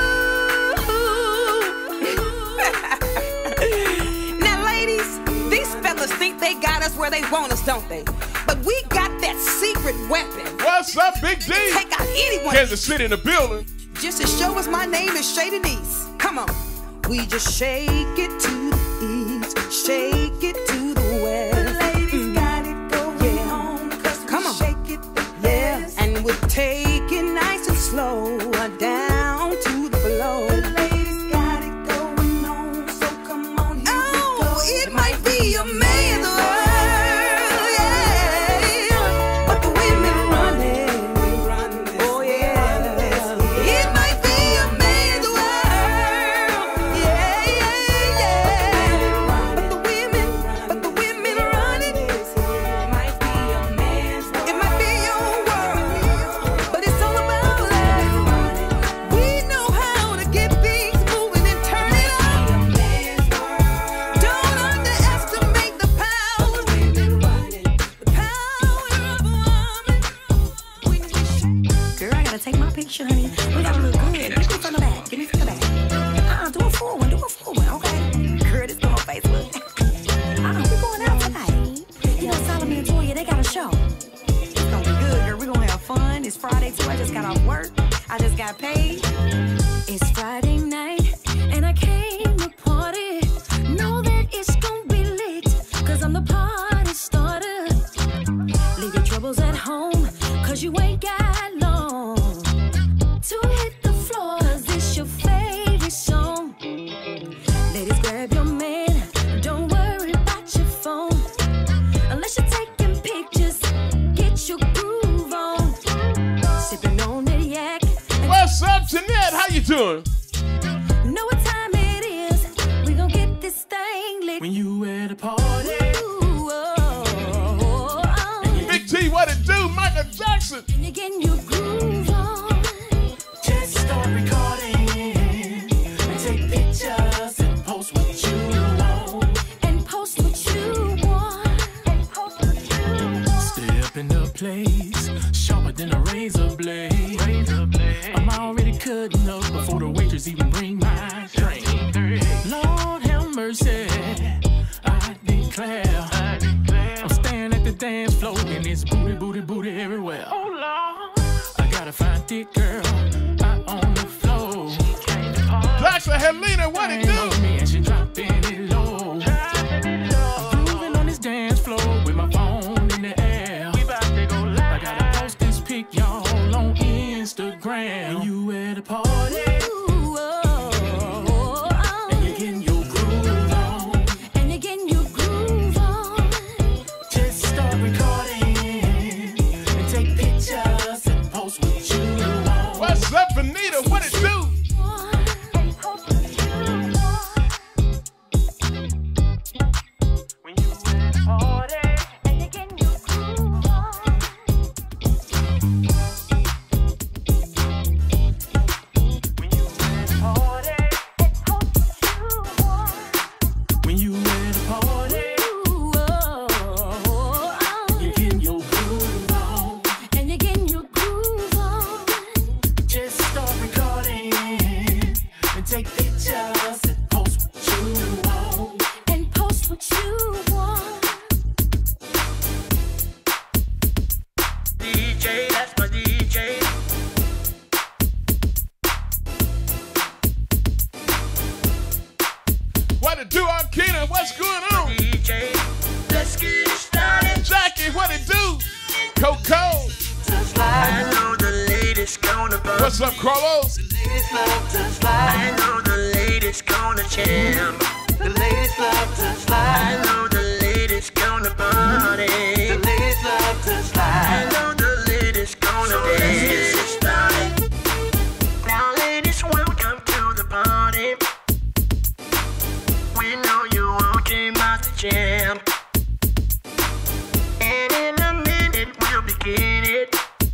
you. Now, ladies, these fellas think they got us where they want us, don't they? But we got that secret weapon. What's up, Big D? Take out anyone Kansas City in the building. just to show us my name is Shay Denise. Come on. We just shake it to the east, shake it to the west. The ladies got it going on, cause we Come on. shake it the best. Yeah, and we take it nice and slow down to the below. The ladies got it going on, so come on, here oh, we go. It might be a man's world, yeah, but the women run it. Oh yeah, it might be a man's world, yeah, yeah, yeah. too. I just got off work. I just got paid. It's Friday night and I came to party. Know that it's gonna be lit, cause I'm the party starter. Leave your troubles at home, cause you ain't got long to hit the floor. Is this your favorite song? Ladies, grab your man, don't worry about your phone. Unless you're taking pictures, get your groove on. Sipping on the yak. What's up, Jeanette? How you doing? Know what time it is. We gon' get this thing lit. When you at a party. Ooh, oh, oh, oh. Big T, what it do? Michael Jackson. And you're getting your groove on. Just start recording and take pictures and post what you want. And post what you want. And post what you want. Step in the place, sharper than a razor blade. Razor blade. I'm already cutting up before the waitress even bring my drink. Lord have mercy, I declare. I declare. I'm staring at the dance floor and it's booty, booty, booty everywhere. Oh Lord, I gotta find thick girl out on the floor. Doctor Helena, what it do? And she dropping it low. I'm grooving on this dance floor with my phone in the air. I gotta post this pic, y'all, on Instagram. When you at a party. Ooh, oh, oh, oh. And you're getting your groove on. And you're getting your groove on. Just start recording and take pictures and post what you want. What's up, Vanita? What it do? And post what you want. When you at a party. And you're getting your groove on. When you at a party. And post what you want. When you at a party. Ooh, oh, oh, oh. You're getting your groove on. And you're getting your groove on. Just start recording and take pictures and post what you want. And post what you want. D J, that's my D J. What it do, Arkina? What's going on? D J, let's get it started. Jackie, what it do? Coco. I know the ladies gonna buzz. What's up, Carlos? Ladies love to slide. I know the ladies gonna jam. The ladies love to slide. I know the ladies gonna party. The ladies love to slide. I know the ladies gonna so dance. Let's get it started. Now, ladies, welcome to the party. We know you all came out to jam. And in a minute, we'll begin it.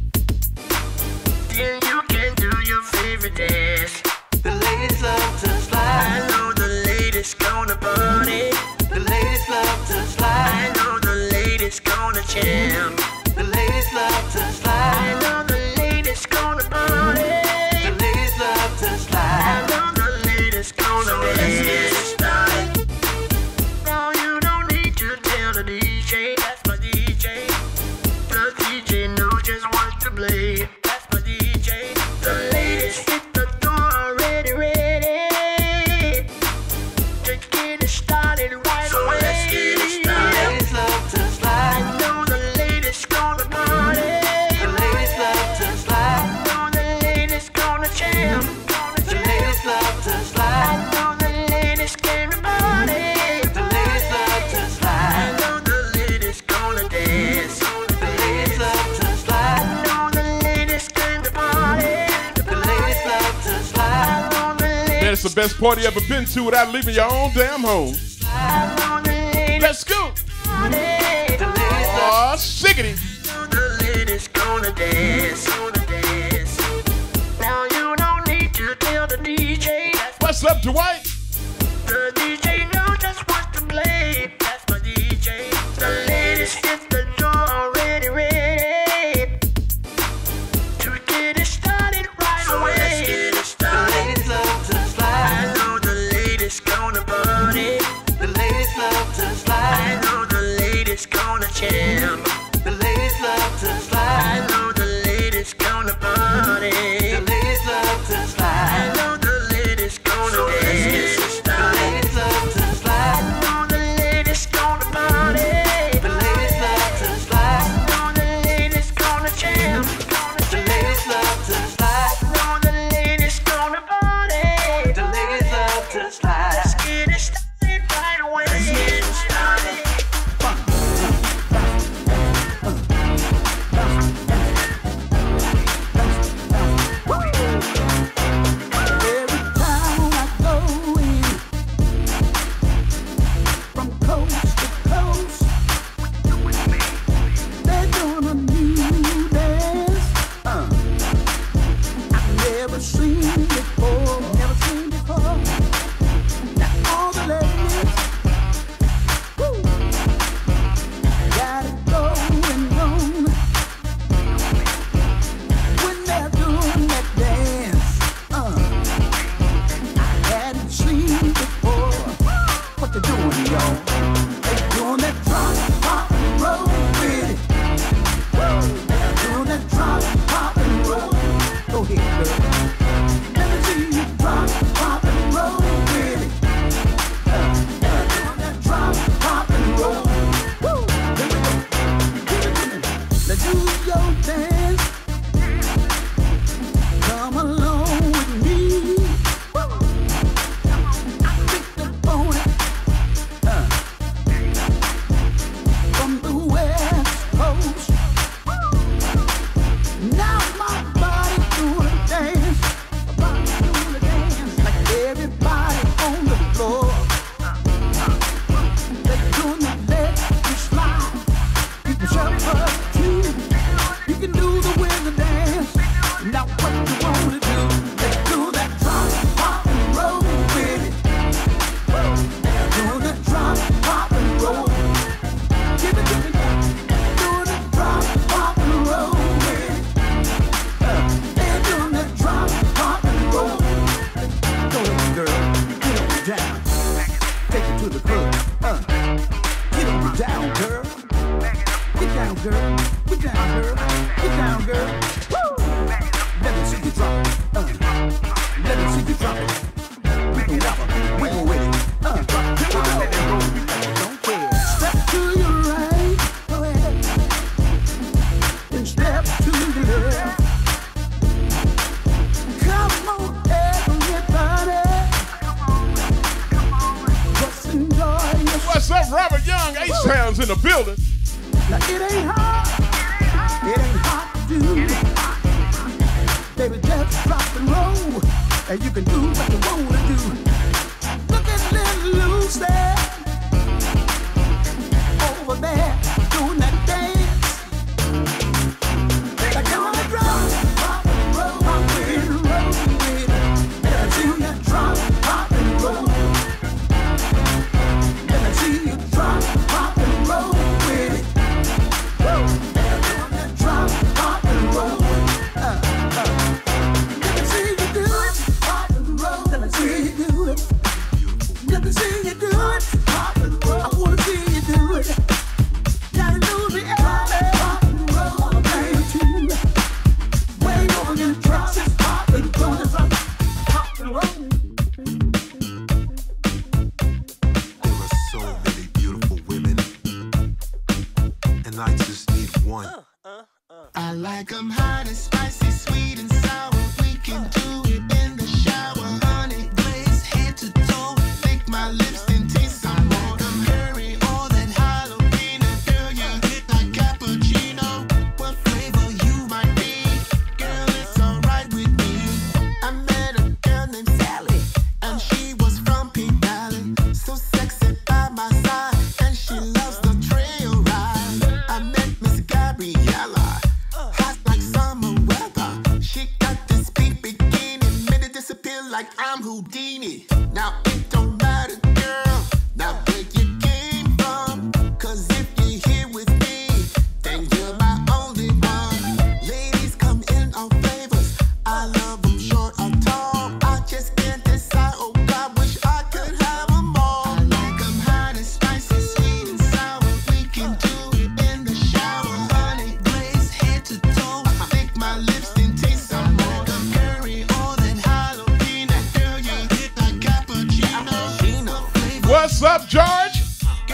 Then you can do your favorite dance. The ladies love to slide. I know the ladies gonna party. The ladies love to slide. I know the ladies gonna jam. The ladies love to slide. I know the ladies gonna party. The ladies love to slide. I know the ladies gonna so dance. Let's get it started. Now you don't need to tell the D J. That's my D J. The D J knows just what to play. That's my D J. The ladies hit the door already ready to get it started right so away. Let's get it started. The ladies love to slide. I know the ladies gonna party. The ladies love to slide. I know the ladies gonna jam. The ladies love to slide. I know the ladies gonna party. The ladies love to slide. I know the ladies gonna dance. The ladies love to slide. I know the ladies gonna party. The ladies love to slide. I know the ladies. That's the best party you ever been to without leaving your own damn home. I know the ladies. Let's go. The ladies Aw, shiggity. know the ladies gonna dance. Gonna dance. Now you don't need to tell the D J. What's up, Dwight? The D J knows just what to play. That's my D J. The ladies hit the door already ready to get it started right so away. Let's get it started. The ladies love to slide. I know the ladies gonna party. The ladies love to slide. I know the ladies gonna jam. The ladies love to slide. I know the ladies gonna gonna party. The ladies love to slide. I know the ladies gonna so dance. The ladies love to slide. I know the ladies gonna party. The ladies love to slide. I know the ladies gonna jam. The ladies love to slide. I know the ladies gonna party. The ladies love to slide. Let's get it started right away. Let's get it started. In the building. Now it ain't hard, it ain't hard to do. Baby, just drop and roll, and you can do what you wanna do. Look at little Lucy over there doing that dance. Like on the drum, pop and roll, pop and roll with it. Let me see you drop, pop and roll. Let me see you drop, pop and roll with it. Woo! Drop, pop and roll. Uh, uh. Let me see you do it. Pop and roll. Let me see you do it. Let me see you do it. Pop and roll. I wanna see you do it. Gotta lose me early. Pop and roll. I'm playing too. Way over in the trucks. Pop and roll. Pop and roll. There are so many beautiful women, and I just need one. Uh, uh, uh. I like them hot and spicy, sweet and sour. We can do it in the shower. Honey glaze, head to toe. Lick my lips and taste some more. Them curry, all that jalapeno. Girl, you hit like cappuccino. What flavor you might be? Girl, it's alright with me. I met a girl named Sally, and she was from Pink Valley. So sexy by my side, and she loves the trail ride. I met Miss Gabriella, hot like summer weather. She got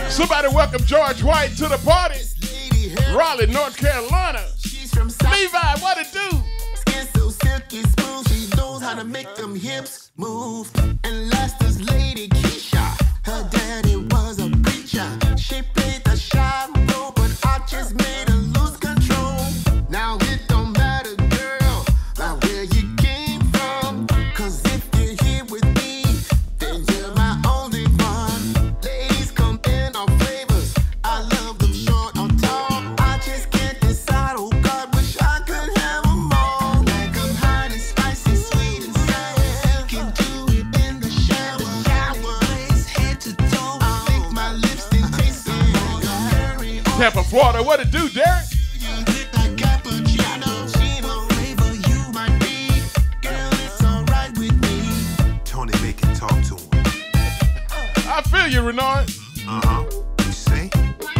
Somebody welcome George White to the party. Raleigh, North Carolina. Levi, what it do? Skin so silky smooth, she knows how to make them hips move. And last is Lady Keisha. Her daddy was a preacher. She played the shy role, but I just made her lose control. Now it don't matter, girl, like where you came from. Cause if you're here with me, then you're my only one. Ladies come in all flavors. I love them short or tall. I just can't decide. Oh God, wish I could have them all. Like I'm hot and spicy, sweet and sour. Can do it in the shower. Head to toe. I think my lipstick tastes so good. Tampa, Florida, what it do, Derek? Like cappuccino, flavor you might be. Girl, it's alright with me. Tony, make it talk to him. I feel you, Renard. Uh-huh. You say?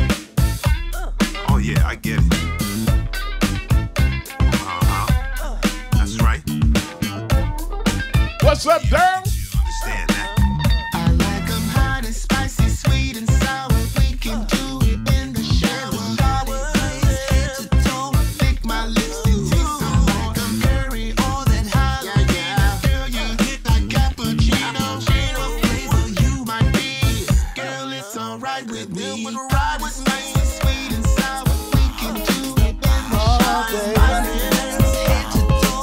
Oh, yeah, I get it. Uh-huh. That's right. What's up, Daryl? You understand that? I like them hot and spicy, sweet and sour. We can do it in the shower. Head to toe. Lick my lips and taste some more. Come curry all that hot. Yeah, yeah. Girl, you hit like cappuccino. Flavor you might be. Girl, it's alright with me. Ride with me. Sweet and sour. We can do it in the shower. Head to toe.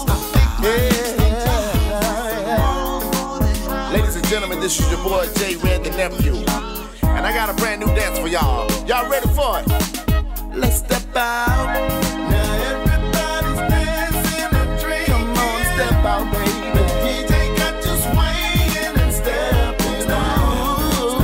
Ladies and gentlemen, this is your boy J Red the Nephew. And I got a brand new dance for y'all. Y'all ready for it? Let's step out. Now everybody's dancing and drinking. Come on, step out, baby. D J got you swinging and stepping out.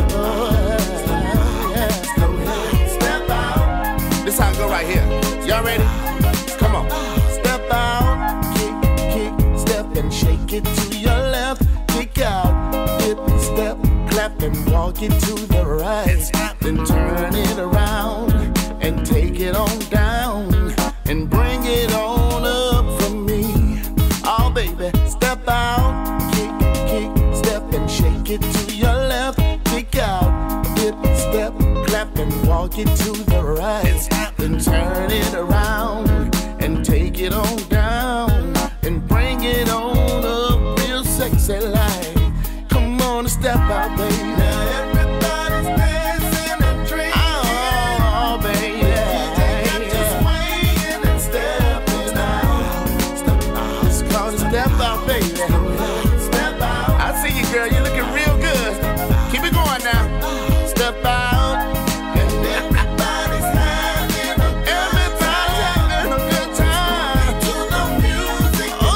Step out. This how it go right here. Y'all ready? Come on. Step out. Kick, kick, step and shake it to your left. Kick out. Dip, step, clap and walk it to the right. Then turn it around and take it on down and bring it on up for me. Oh baby, step out, kick, kick, step and shake it to your left. Kick out, dip, step, clap and walk it to the right. Then turn it around and take it on down and bring it on up real sexy like. Come on, step out, baby. Now everybody's dancing and drinking. Oh, baby. D J got you swinging and stepping out. Step out. It's called a step out, baby. Step out. I see you, girl. You're looking real good. Keep it going now. Step out. And everybody's having a good time. Having a good time. To the music. Oh,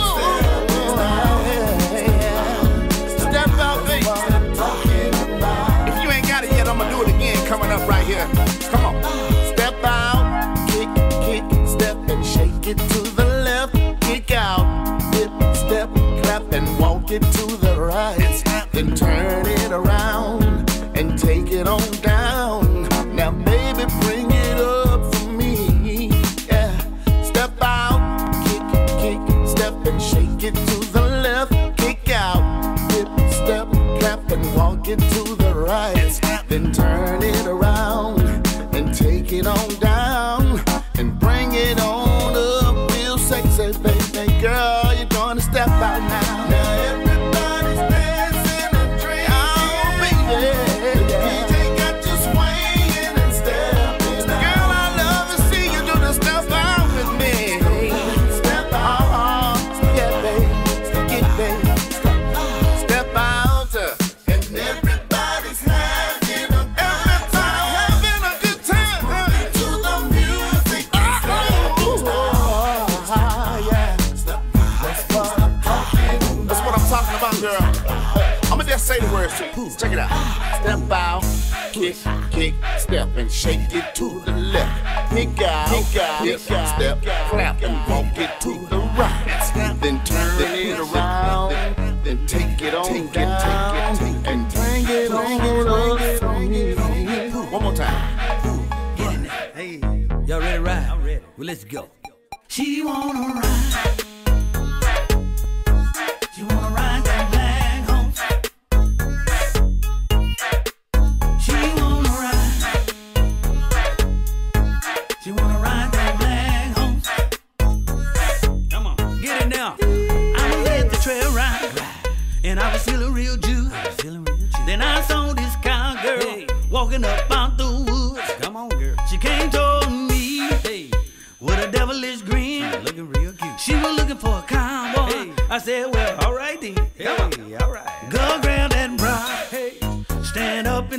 step out, baby. If you ain't got it yet, I'ma do it again. Coming up right here. Come on. Step out, kick, kick, step and shake it to the left. Kick out, dip, step, clap and walk it to the right. Then turn it around and take it on down. Now, baby, bring it up for me. Yeah. Step out, kick, kick, step and shake it to the left. Kick out, dip, step, clap and walk it to the right. Then turn it around and take it on down and bring it on up real sexy, baby. Girl, you're gonna step out now. Now everybody's dancing and drinking. Oh, baby. D J got you swinging and stepping out. Girl, I love to see you do the step out with me. Step out. Yeah, baby. Get, baby. Step out. And everybody's having a good time. Having a good time. To the music. Oh, yeah. That's what I'm talking about, girl. I'ma just say the words to you. Check it out. Step out, kick, kick, step and shake it to the left. Kick out, kick out, kick out, step, clap and walk it to the right. Then turn it around, then take it on down and bring it on up for me. One more time. Hey, y'all ready to ride? I'm ready. Well, let's go. She wanna ride. She wanna ride that black horse. She wanna ride.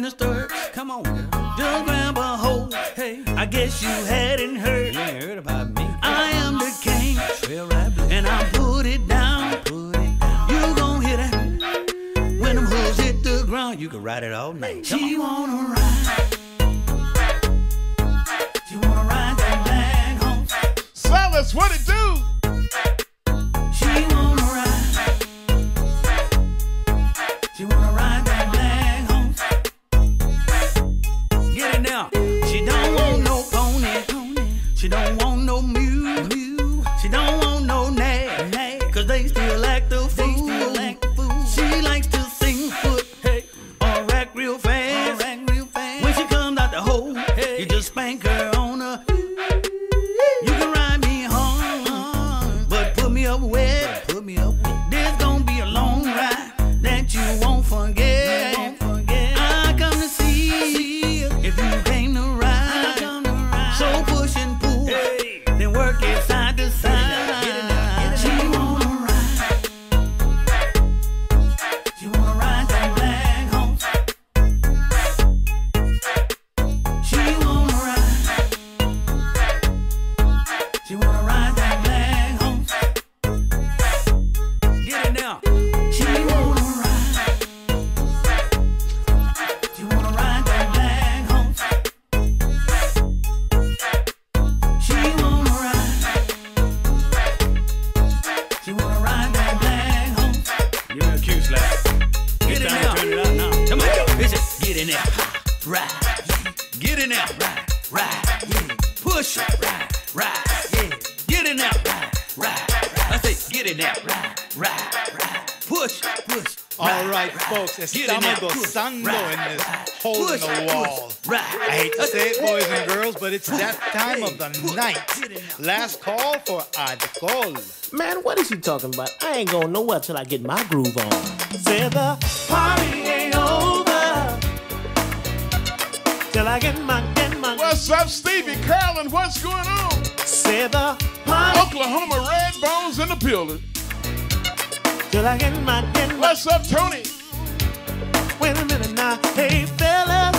the stir. Come on, girl. Just grab a hold. Hey, I guess you hadn't heard. You ain't heard about me. I am the king. Trail ride blue. And I put it down. Put it down. You gon' hear that. When them hooves hit the ground, you can ride it all night. Come she on. Wanna ride. She wanna ride that black home. Silas, what it do? She wanna ride. She wanna ride that black home. Get it now. She don't want no pony. She don't want no mule. She don't want no nag. Cause they still act the fool. She likes to sing foot. Hey, or rack real fast. When she comes out the hole, you just spank her on her. You can ride me home, but put me up wet. Put me up wet. There's gonna be a long ride that you won't forget. I come to see if you came to ride. So push and pull, then work it side to side. She wanna ride. She wanna ride that black home. She wanna ride. She wanna ride that black home. Get it now. She wanna ride. She wanna ride that black home. She wanna ride. She wanna ride that black home. Give me a cue slap. Get it now. Turn it up now. Come on. Listen. Get in there. Ride. Get in there. Ride. Ride. Yeah. Push it. Ride. Ride. Yeah. Get in there. Ride. Ride. I say get in there. Ride. Ride. Ride. Push. Push. All right, folks, estamos gozando in this hole in the wall. I hate to say it, boys and girls, but it's that time of the night. Last call for alcohol. Man, what is he talking about? I ain't going nowhere till I get my groove on. Say the party ain't over till I get my, get my. What's up, Stevie Carlin? What's going on? Say the party. Oklahoma Red Bones in the building. Till I get my, get my. What's up, Tony? Wait a minute now. Hey, fellas.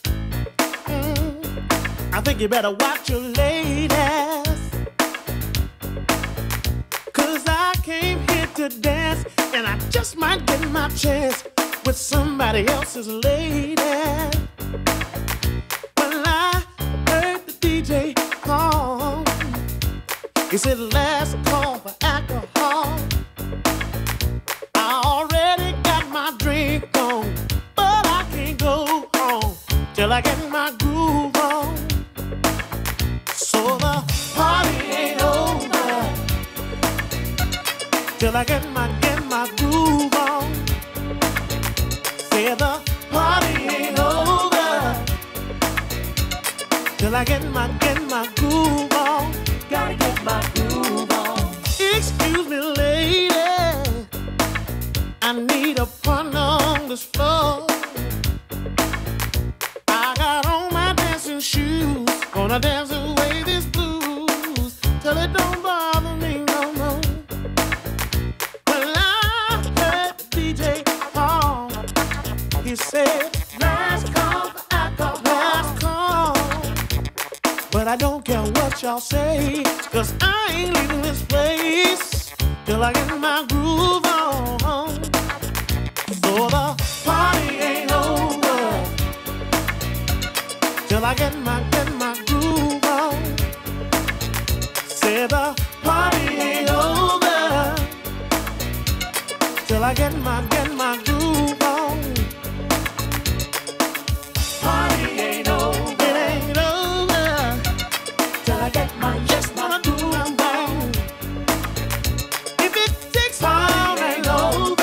Mm, I think you better watch your ladies. Cause I came here to dance, and I just might get my chance with somebody else's lady. Well, I heard the D J call. He said last call for alcohol. I already got my drink on, but I can't go home till I get my groove on. So the party ain't over till I get my, get my groove on. Say the party ain't over till I get my, get my groove on. Gotta get my groove on. Excuse me, lady, I need a partner on this floor. I got on my dancing shoes, gonna dance away this blues till it don't bother me no more. Well, I heard the D J call. He said, last call for alcohol. Last call. But I don't care what y'all say, cause I ain't leaving this place till I get my groove on. So the party ain't over till I get my, get my groove on. Say the party ain't over till I get my, get my groove on. Party ain't over, it ain't over till I get my, just my groove on. If it takes time, ain't over.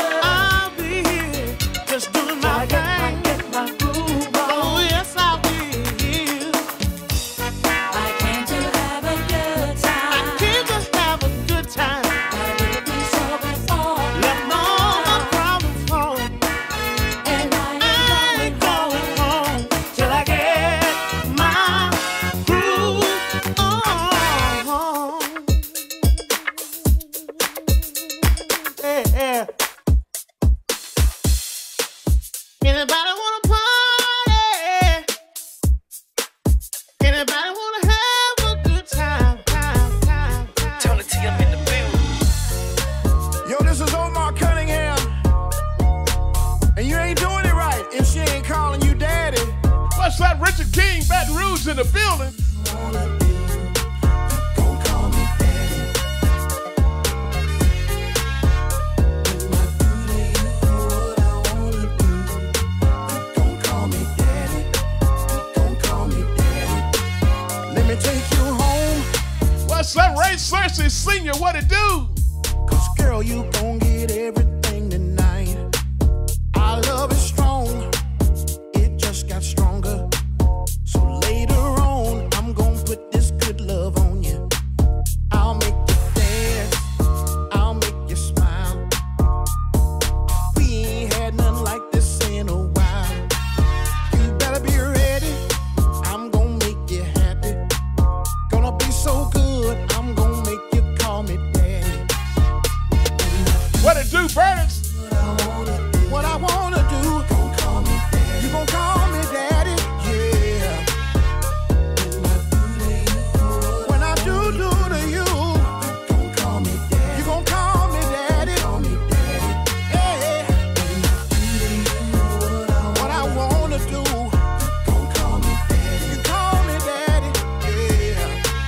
Time. Let all my problems Everybody wanna have a good time, time, time, time. Tony T, I'm in the building. Yo, this is Omar Cunningham. And you ain't doing it right if she ain't calling you daddy. What's that? Richard King, Baton Rouge in the building. What's up, Ray Cersei Senior? What it do? Cause girl, you gon' get everything tonight. Our love is strong, it just got stronger. So later on, I'm gon' put this good love on you. I'll make you dance, I'll make you smile. We ain't had nothing like this in a while. You better be ready, I'm gon' make you happy. Gonna be so good, I'm gon' make you call me daddy. What it do, Burners? What I wanna do, you gon' call me daddy, yeah. When I do do to you, you gon' call me daddy, yeah. What I wanna do, you call me daddy, yeah.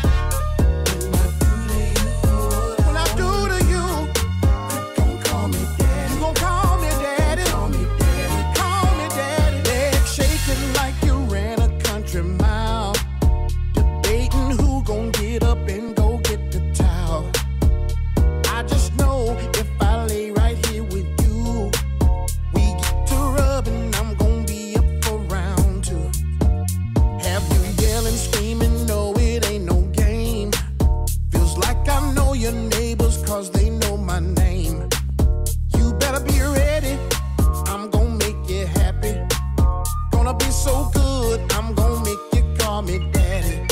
When I do to you, you gon' call me daddy, call me daddy. Legs shaking like you ran a country mile, debating who gon' get up and go get the towel. I just know if I lay right here with you, we get to rubbing, I'm gon' be up for round two. Have you yelling, screaming, no it ain't no game. Feels like I know your neighbors cause they know my name. You better be ready, I'm gon' make you happy. Gonna be so good, I'm gon' make you call me daddy.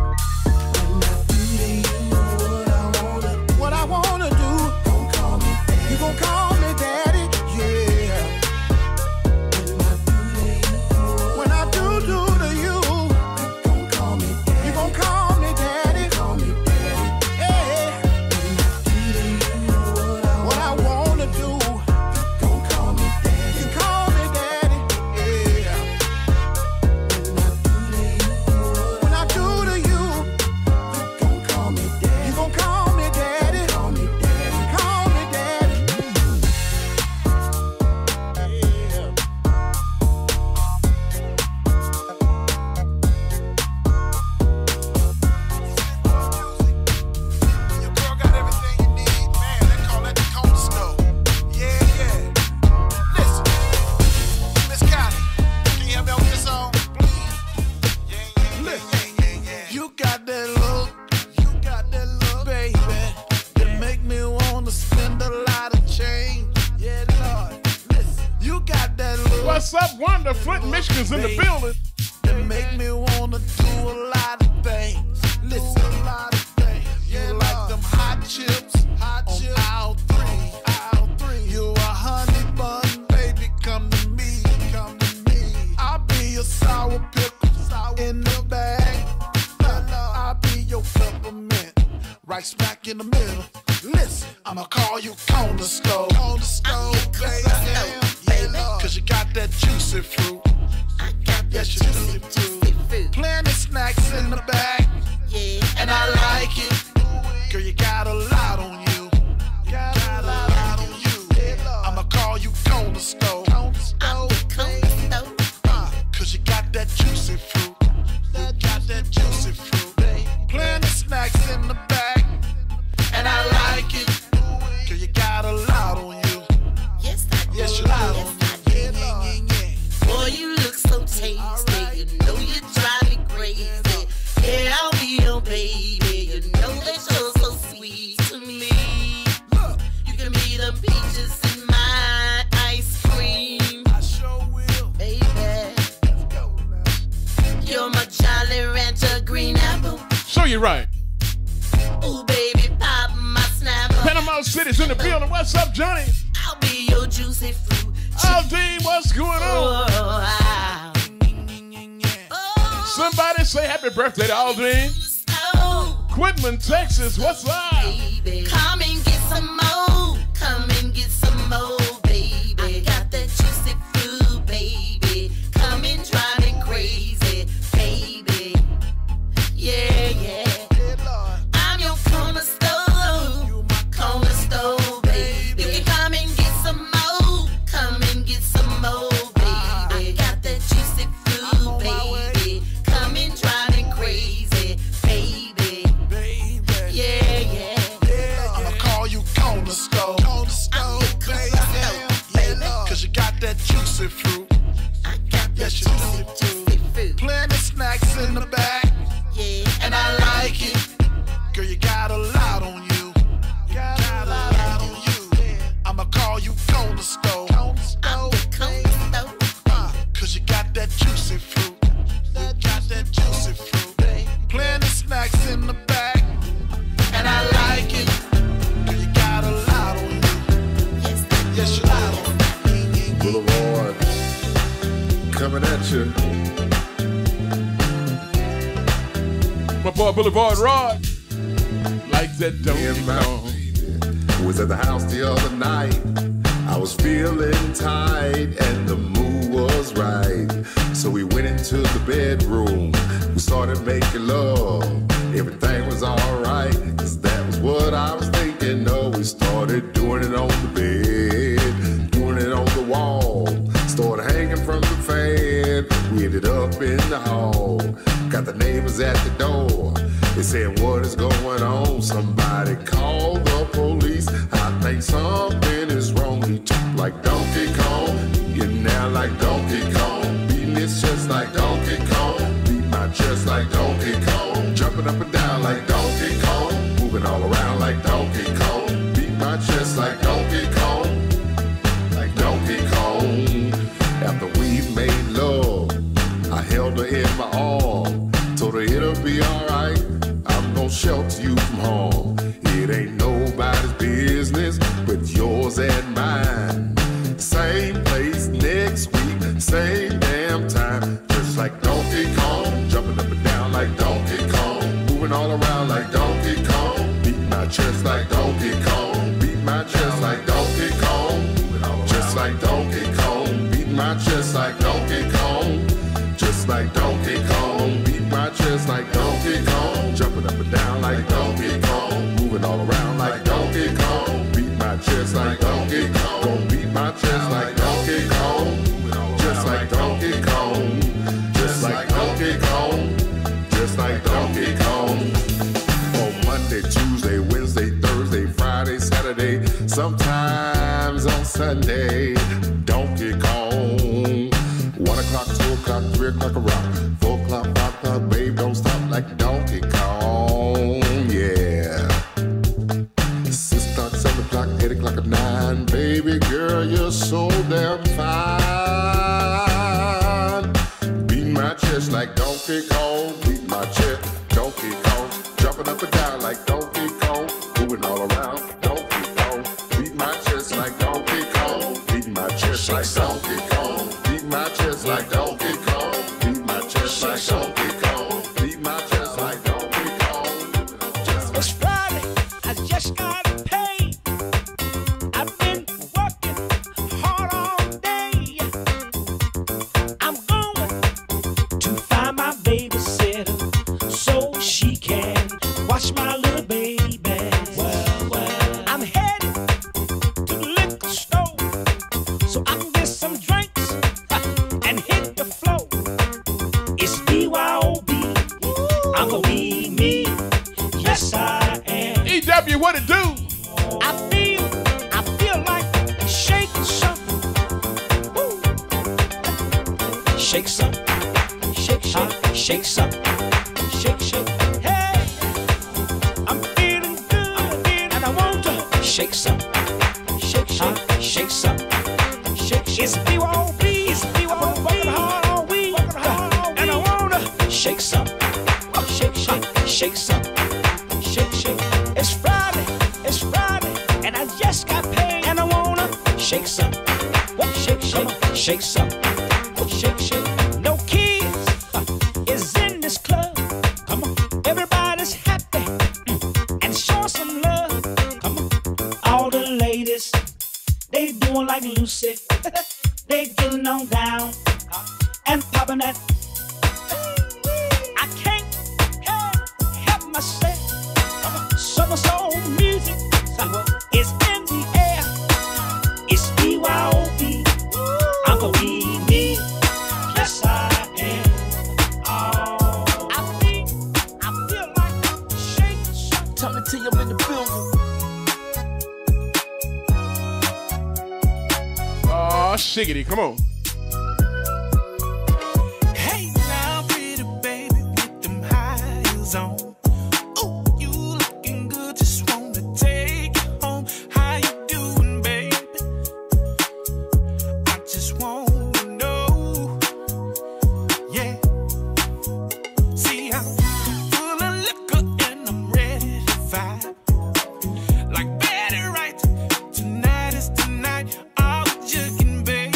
What I wanna do, you gon' call me daddy, yeah. When I do do to you, you gon' call me daddy, yeah. What I wanna do, you call me daddy, yeah. When I do to you, you gon' call me daddy, call me daddy, yeah. Your girl got everything you need, man. They call that the corner store. Yeah, yeah. Listen, Miss Connie, can you help me out with this song, please? Yeah, yeah, yeah, yeah, yeah, yeah. You got that look, you got that look, baby, that make me wanna spend a lot of change. Yeah, Lord, listen, you got that look. What's up, Wanda? Flint, Michigan's in the building. That make me wanna do a lot of things. Listen, a lot of things. You like them hot chips hot on chips. aisle three, aisle three. You a honey bun, baby, come to me, come to me. I'll be your sour pickle, sour in the bag. I'll be your peppermint, right smack in the middle. Listen, I'ma call you corner store, corner store, baby, baby, cause you got that juicy fruit. I got that Yes, you juicy, do. juicy fruit. Plenty snacks in the back, Yeah, and I like it. Girl, you got a lot on you. Got a lot on you. I'ma call you corner store. I'm the corner store. Uh, Cause you got that juicy fruit. You got that juicy fruit. Plenty snacks in the back, and I like it. Girl, you got a lot on you. Yes, I do. Yes, you lot on Yes, you. I do. Yeah, yeah, yeah, yeah. Boy, you look so tasty. You know you drive me crazy. Yeah, I'll be your baby. You know that you're so sweet to me. You can be the peaches in my ice cream, I sure will. baby. Let's go now. You're my Jolly Rancher green apple. Show you right. Ooh, baby, pop my snapper. Panama City's in the building. What's up, Johnny? I'll be your juicy fruit. Aldine, what's going on? Oh, wow. Oh, Somebody say happy birthday to Aldrin. Quitman, Texas, what's up? Baby, come and get some more. Come and get some more, baby. I got that juicy food, baby. Come and drive me crazy, baby. Yeah, yeah. I'm your corner store, corner store, baby. You can come and get some more. Come and get some more, baby. I got that juicy food, baby. Come and drive me crazy, baby. Yeah, yeah. I'ma call you corner store. Corner store, baby. Cause you got that juicy fruit. I got yes, that you juicy, juicy fruit. Plenty snacks in the back. Yeah, and I like it. Girl, you got a lot on you. Got a lot on you. I'ma call you corner store. Corner store, uh, cause you got that juicy fruit. You got that juicy fruit. Plenty snacks in the back. And I like it. Girl, you got a lot on you. Yes, yes you do. Boulevard coming at you. My boy Boulevard Rod. Like that Donkey Kong. Was at the house the other night. I was feeling tight and the mood was right. So we went into the bedroom. We started making love. Everything was alright, cause that was what I was thinking. No, we started doing it on the bed, doing it on the wall. Started hanging from the fan. We ended up in the hall. Got the neighbors at the door. They saying, what is going on? Somebody call the police. I think something is wrong. He talk like Donkey Kong. You're now like Donkey Kong. Beating his chest like Donkey Kong. Beat my chest like Donkey Kong. Jumping up and down like Donkey Kong. Moving all around like Donkey Kong. Beat my chest like Donkey Kong. Like Donkey Kong. After we made love, I held her in my arm. Told her it'll be alright. I'm gonna shelter you from harm. It ain't nobody's business but yours and mine. Same place next week, same damn time. Just like Donkey Kong, jumping up and down like Donkey Kong, moving all around like Donkey Kong. Beat my chest like Donkey Kong, beat my chest like Donkey Kong, just like Donkey Kong. Beat my chest like Donkey Kong, just like Donkey Kong. Beat my chest like Donkey Kong, jumping up and down like Donkey Kong, moving all around like Donkey Kong. Beat my chest like Donkey Kong, gon' beat my chest like Donkey Kong, just like Donkey Kong, just like Donkey Kong, just like Donkey Kong. On Monday, Tuesday, Wednesday, Thursday, Friday, Saturday, sometimes on Sunday, Donkey Kong. One o'clock, two o'clock, three o'clock, a rock. Four o'clock, five o'clock, babe, don't stop like Donkey Kong, yeah. Six o'clock, seven o'clock, eight o'clock, at nine, baby girl, you're so damn fine. Beat my chest like Donkey Kong, beat my chest, Donkey Kong, jumping up and down like Donkey Kong, moving all around, Donkey Kong. Beat my chest like Donkey Kong, beat my chest like Donkey Kong. Beat my chest like Donkey Kong. Beat my chest like Donkey Kong. Beat my chest like Donkey Kong. It's Friday, I just got paid. I've been working hard all day. I'm going to find my babysitter so she can watch my little baby. Well, well, I'm headed to the liquor store so I can get some drinks and hit the floor. It's B Y O B. I'm gonna be me. Yes, I am. E W, what it do? I feel, I feel like shaking something. Woo. Shake something. Shake, shake, shake something. Shake, shake. Hey, I'm feeling good, I'm feeling, and I want to shake something. Shake, shake, shake something. Shake, shake. It's B Y O B. It's B Y O B. Working hard all week, and I wanna shake something. Shake, shake, shake something. Shake, shake. It's Friday, it's Friday, and I just got paid, and I wanna shake something. Shake, shake, shake something. Shake, shake. No kids is in I'm in the building. Oh, shiggity, come on. Hey now, pretty baby with them high heels on. Ooh, you looking good, just wanna take you home. How you doing, baby? I just wanna know. Yeah. See, I'm full of liquor and I'm ready to vibe. Like Betty Wright, tonight is tonight. All jugging, baby.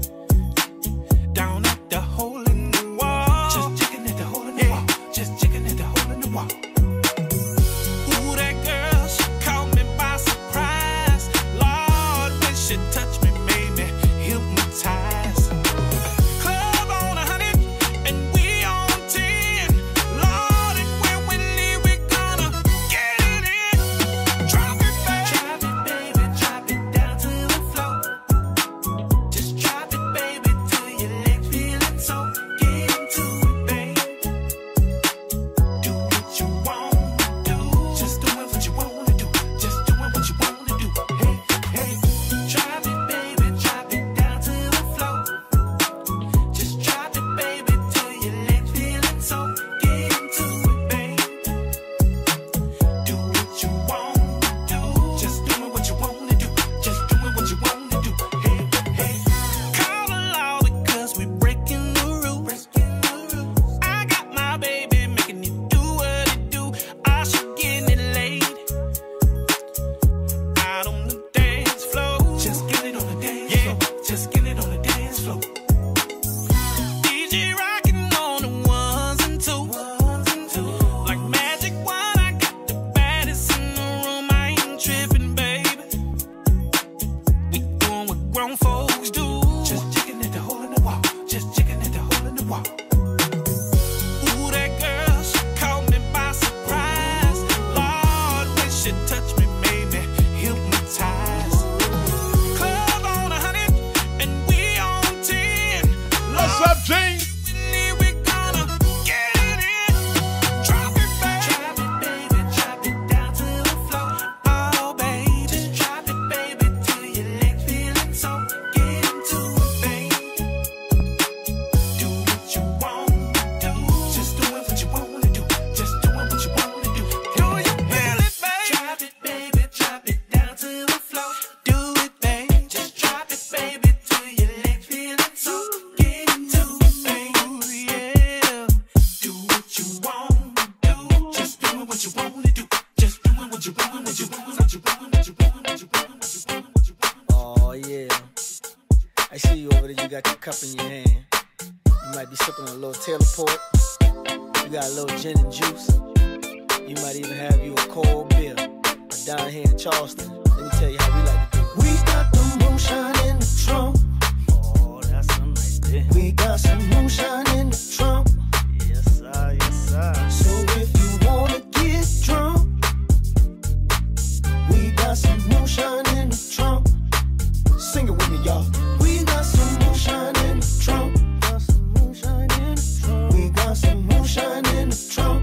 Down at the hole in the wall. Just jigging at the hole in the wall. Just jigging at the hole in the wall. Ooh, that girl, she caught me by surprise. Lord, when she touched me, made me hypnotized. Club on a hundred and we on ten. Lord, and when we leave, we gonna get it in. Drop it, baby. Drop it, baby. Drop it down to the floor. Just drop it, baby, till your legs feeling so. Get into it, baby. Do what you want to do. Just doing what you want to do. Just doing what you want to do. Hey, hey. Drop it, baby. Drop it down to the floor. Just drop it, baby, till your legs feeling so. Get into it, baby. Do what you want to do. Just doing what you want to do. Just doing what you want to do. Hey, hey. Call the law because we breaking the rules. I got my baby making it do what it do. I should get it laid out on the dance floor. Just get it on the dance floor. Just get it on the dance floor. D J rocking on the ones and twos. Like magic wand, I got the baddest in the room. I ain't tripping, baby. We doing what grown folks do. Just jigging at the hole in the wall. Just jigging at the hole in the wall. Ooh, that girl, she caught me by surprise. Lord, when she touched me, made me hypnotized. Club on a hundred and we on ten. What's up, James? We gonna get it in. Drop it, baby. Drop it, baby. Drop it down to the floor. Oh, baby. Just drop it, baby, till your legs feeling so. Get into it, baby. Do what you want to do. Just doing what you want to do. Just doing what you want to do. Do you feel it, baby? Drop it, baby. Drop it down to the floor. Do it, baby. Just drop it, baby, till your legs feeling so. Get into it, baby. Yeah. Do what you want to do. Just doing what you want to do. Just doing what you want, what you want, what you want, what you want, what you want, what you want, what you want. Oh yeah. I see you over there, you got your cup in your hand. You might be sipping on a little Taylor port. You got a little gin and juice. You might even have you a cold beer. But down here in Charleston, let me tell you how we like to do it. We got the moonshine in the trunk. Oh, that's something right there. We got some moonshine in the trunk. Yes, sir, yes, sir. So if you wanna get drunk, we got some moonshine in the trunk. Sing it with me, y'all. We got some moonshine in the trunk. Got some moonshine in the trunk. We got some moonshine in the trunk.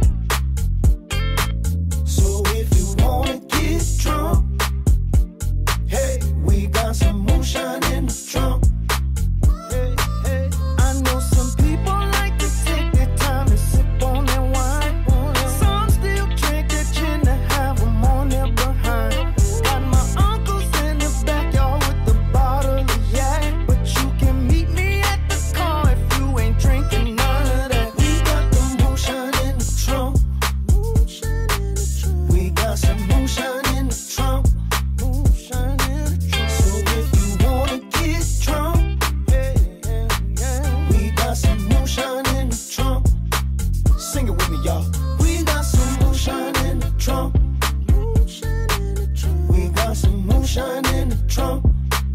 So if you wanna get drunk, hey, we got some moonshine in the trunk. Hey, hey. I know some people like to take their time and sip on their wine. Some still drink that gin to have them on their behind. Got my uncles in the backyard with the bottle of yak. But you can meet me at the car if you ain't drinking none of that. We got the moonshine in the trunk. We got some moonshine in the trunk. Moonshine in the trunk. So if you wanna get drunk, hey, yeah, yeah. We got some moonshine in the trunk. Sing it with me, y'all. We got some moonshine in the trunk. Moonshine in the trunk. We got some moonshine in the trunk.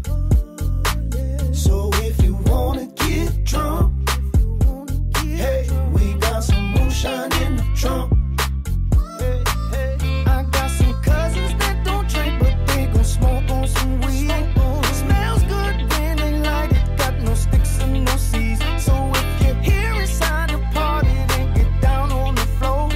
So if you wanna get drunk, hey, we got some moonshine in the trunk. Hey, hey. I got some cousins that don't drink, but they gon' smoke on some weed. Smells good when they light it, got no sticks and no seeds. So if you're here inside the party, then get down on the floor.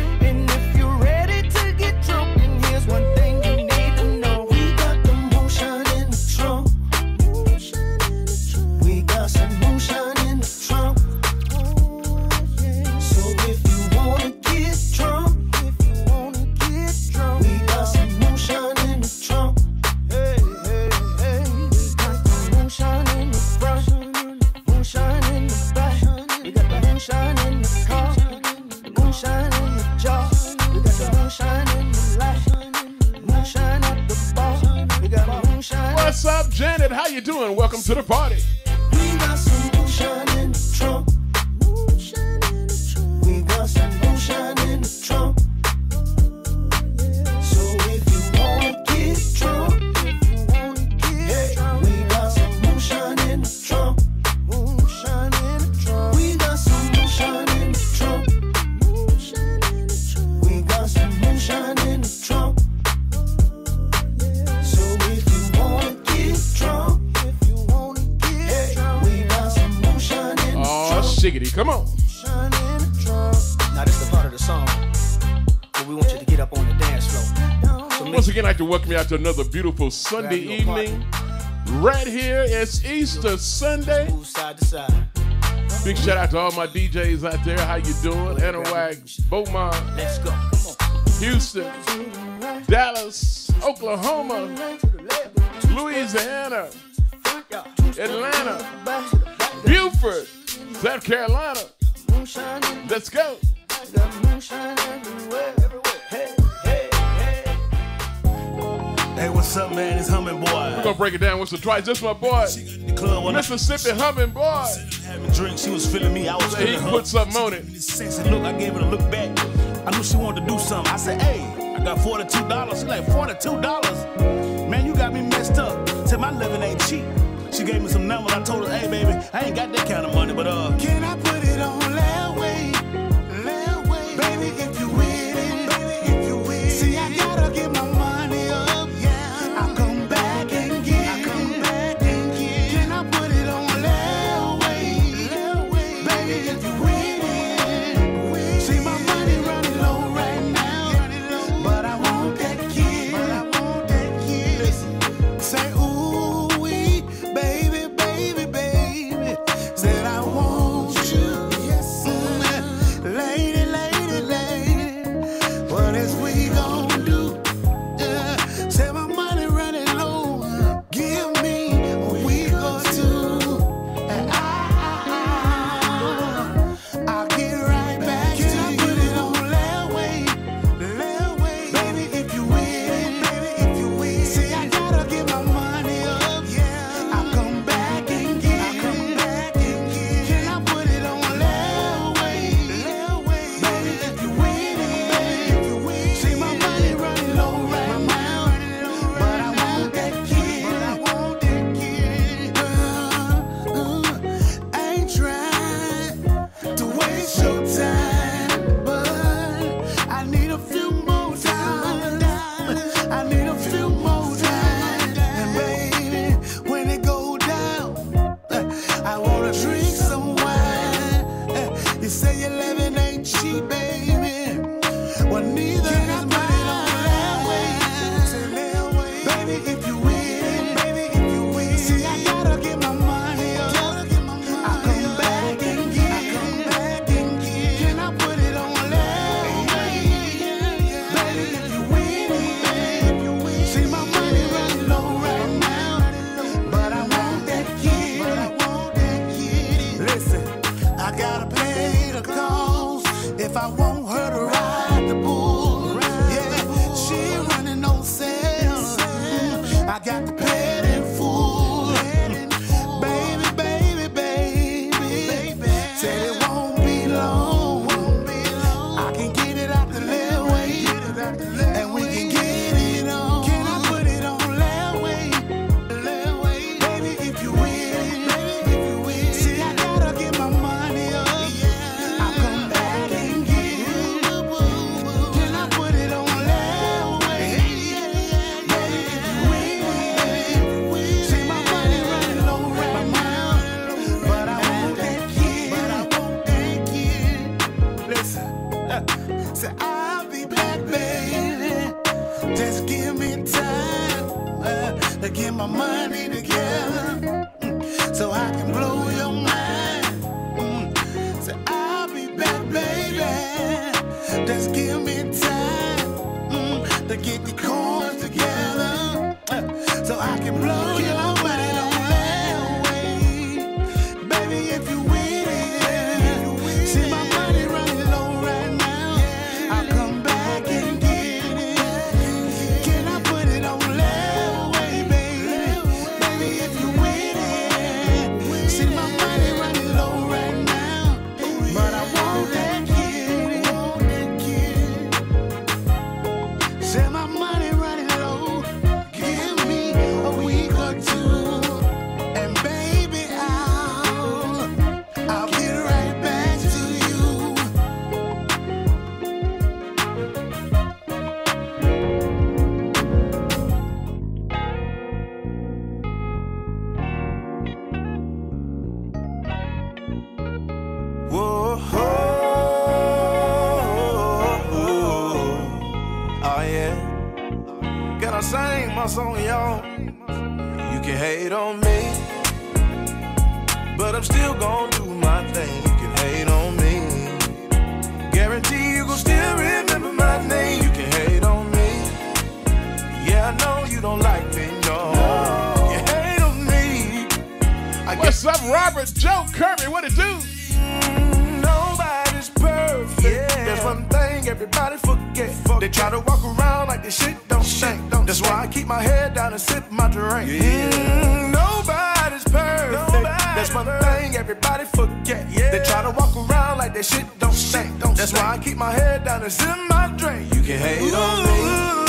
What's up, Janet? How you doing? Welcome to the party. We got some motion in the trunk. We got some motion in the trunk. So if you wanna get drunk, hey, we got some motion in the trunk. Motion in the trunk. We got some motion in the trunk. We got some motion in the trunk. So if you wanna get drunk, if you wanna get hey, we got some motion in the Oh, trunk. shiggity, come on. Now this is the part of the song where we want you to get up on the dance floor. So Once again, I'd like to welcome you out to another beautiful Sunday evening. Right here, it's Easter Sunday. Side to side. Big shout out to all my D Js out there. How you doing? Anawag, Beaumont, Let's go. Come on. Houston, Dallas, Oklahoma, Louisiana, Atlanta, Beaufort, South Carolina. Let's go. Hey, what's up, man? It's Humming Boy. We're gonna break it down with some twice. This my boy, Mississippi Humming Boy. Having drinks, she was feeling me. I was So he feeling her. put something on it. Sexy look, I gave her a look back. I knew she wanted to do something. I said, hey, I got forty-two dollars. She like, forty-two dollars? Man, you got me messed up. Said my living ain't cheap. She gave me some numbers. I told her, hey, baby, I ain't got that kind of money, but uh, Can I put it on layaway? Layaway. Baby, if you with it, baby, if you with it. See, I gotta get my money up. Yeah. I come back and get I come back and get Can I put it on layaway? Layaway. Baby, if you with it. See, my money running low right now. But I want that kid. But I want that kid. Listen. Say, ooh, wee, baby, baby, baby. Said I want you. Yes, mm, lady, lady, lady. What is we gon' do? Yeah. Say my money running low. Give me a week or two. And I, I'll get right back Can to I you. Put it on layaway? Layaway. Baby, if you with it. Baby, if you with it. See, I gotta get my money up. Yeah. I'll come back and get I'll come back and get Can I put it on layaway? Layaway. Baby, if you with it. Baby, if you with it. See, my money running low right now. But I want that kid. But I want that kid. Uh, uh, I ain't trying to waste your time, but I need a few more time. I need a few more time. And baby, when it go down, uh, I wanna drink some wine. Uh, You say your living ain't cheap, baby. Well, neither is mine. Say layaway. Baby, if you win, baby, if you win. See, I gotta get my money up. I come back and get. I come back and get. Can I put it on layaway? Baby, if you win, if you win. See, my money running low right now, but I want that kid. But I want that kid. Listen, I gotta pay the cost if I want her to ride the bull. Yeah, she running no sales. I got to pay it in full. Baby, baby, baby. Said it won't be long. I can get it out the layaway, and we can get it on. Can I put it on layaway? Layaway. Baby, if you win, baby, if you win. See, I gotta get my money up. I come back and get it. Can I put it on layaway? Baby, if you win, see my money running low right now, but I want that kid. But I want that kid. Listen, uh, say I'll be back, baby. Just give me time uh, to get my money together, mm, so I can blow your mind. Mm. Say I'll be back, baby. Just give me time mm, to get the chords together, uh, so I can blow your mind. Baby, if you with it, see my money running low right now. I'll come back and get it. Can I put it on layaway, baby? sing my song, y'all. You can hate on me, but I'm still gonna do my thing. You can hate on me, guarantee you gon' still remember my name. You can hate on me, yeah, I know you don't like me, no. You hate on me. I What's up, Robert? Joe Kirby, what it do? Mm, nobody's perfect. Yeah. There's one thing everybody forget. Fuck they try to walk around like this shit don't stink. That's why I keep my head down and sip my drink. Yeah. Mm, nobody's perfect. Nobody's There's one thing everybody forget. Yeah. They try to walk around like that shit don't stink. That's why I keep my head down and sip my drink. You can hate Ooh. on me,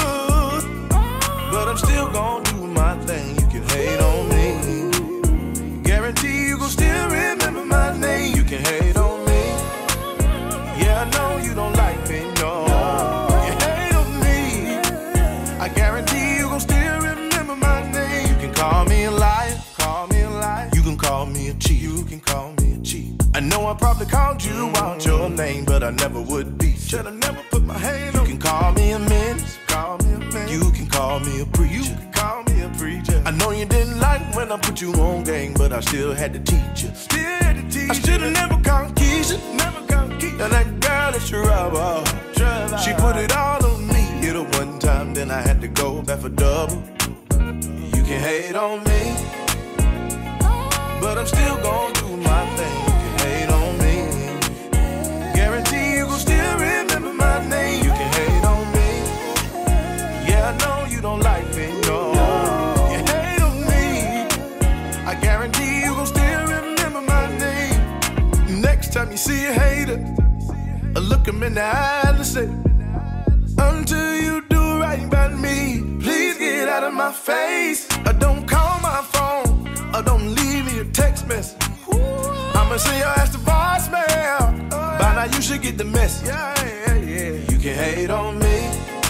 but I'm still gonna do my thing. You can hate on me, guarantee you gon' still remember my name. You can hate on me, yeah, I know you don't like me, no. You hate on me, I guarantee you gon' still remember my name. You can call me a liar, call me a liar. You can call me a cheat, you can call me a cheat. I know I probably called you out your name, but I never would be. Should've never put my hand on. You can call me a menace, call me a menace. You can call me a preacher, you can call me a preacher. I know you didn't like when I put you on game, but I still had to teach you. Still had to teach I should've never called Keisha, never called Keisha. And that girl is trouble, trouble. She put it all on me. Hit her one time, then I had to go back for double. You can hate on me, but I'm still gonna do my thing. You can hate on me, guarantee you gon' still remember my name. You can hate on me, yeah, I know you don't like me, no. You hate on me, I guarantee you gon' still remember my name. Next time you see a hater, look him in the eye and say, until you do right by me, please get out of my face. Or don't call my phone, or don't leave me a text message. I'ma send your ass to voicemail. By now you should get the message. Yeah, yeah, yeah. You can hate on me,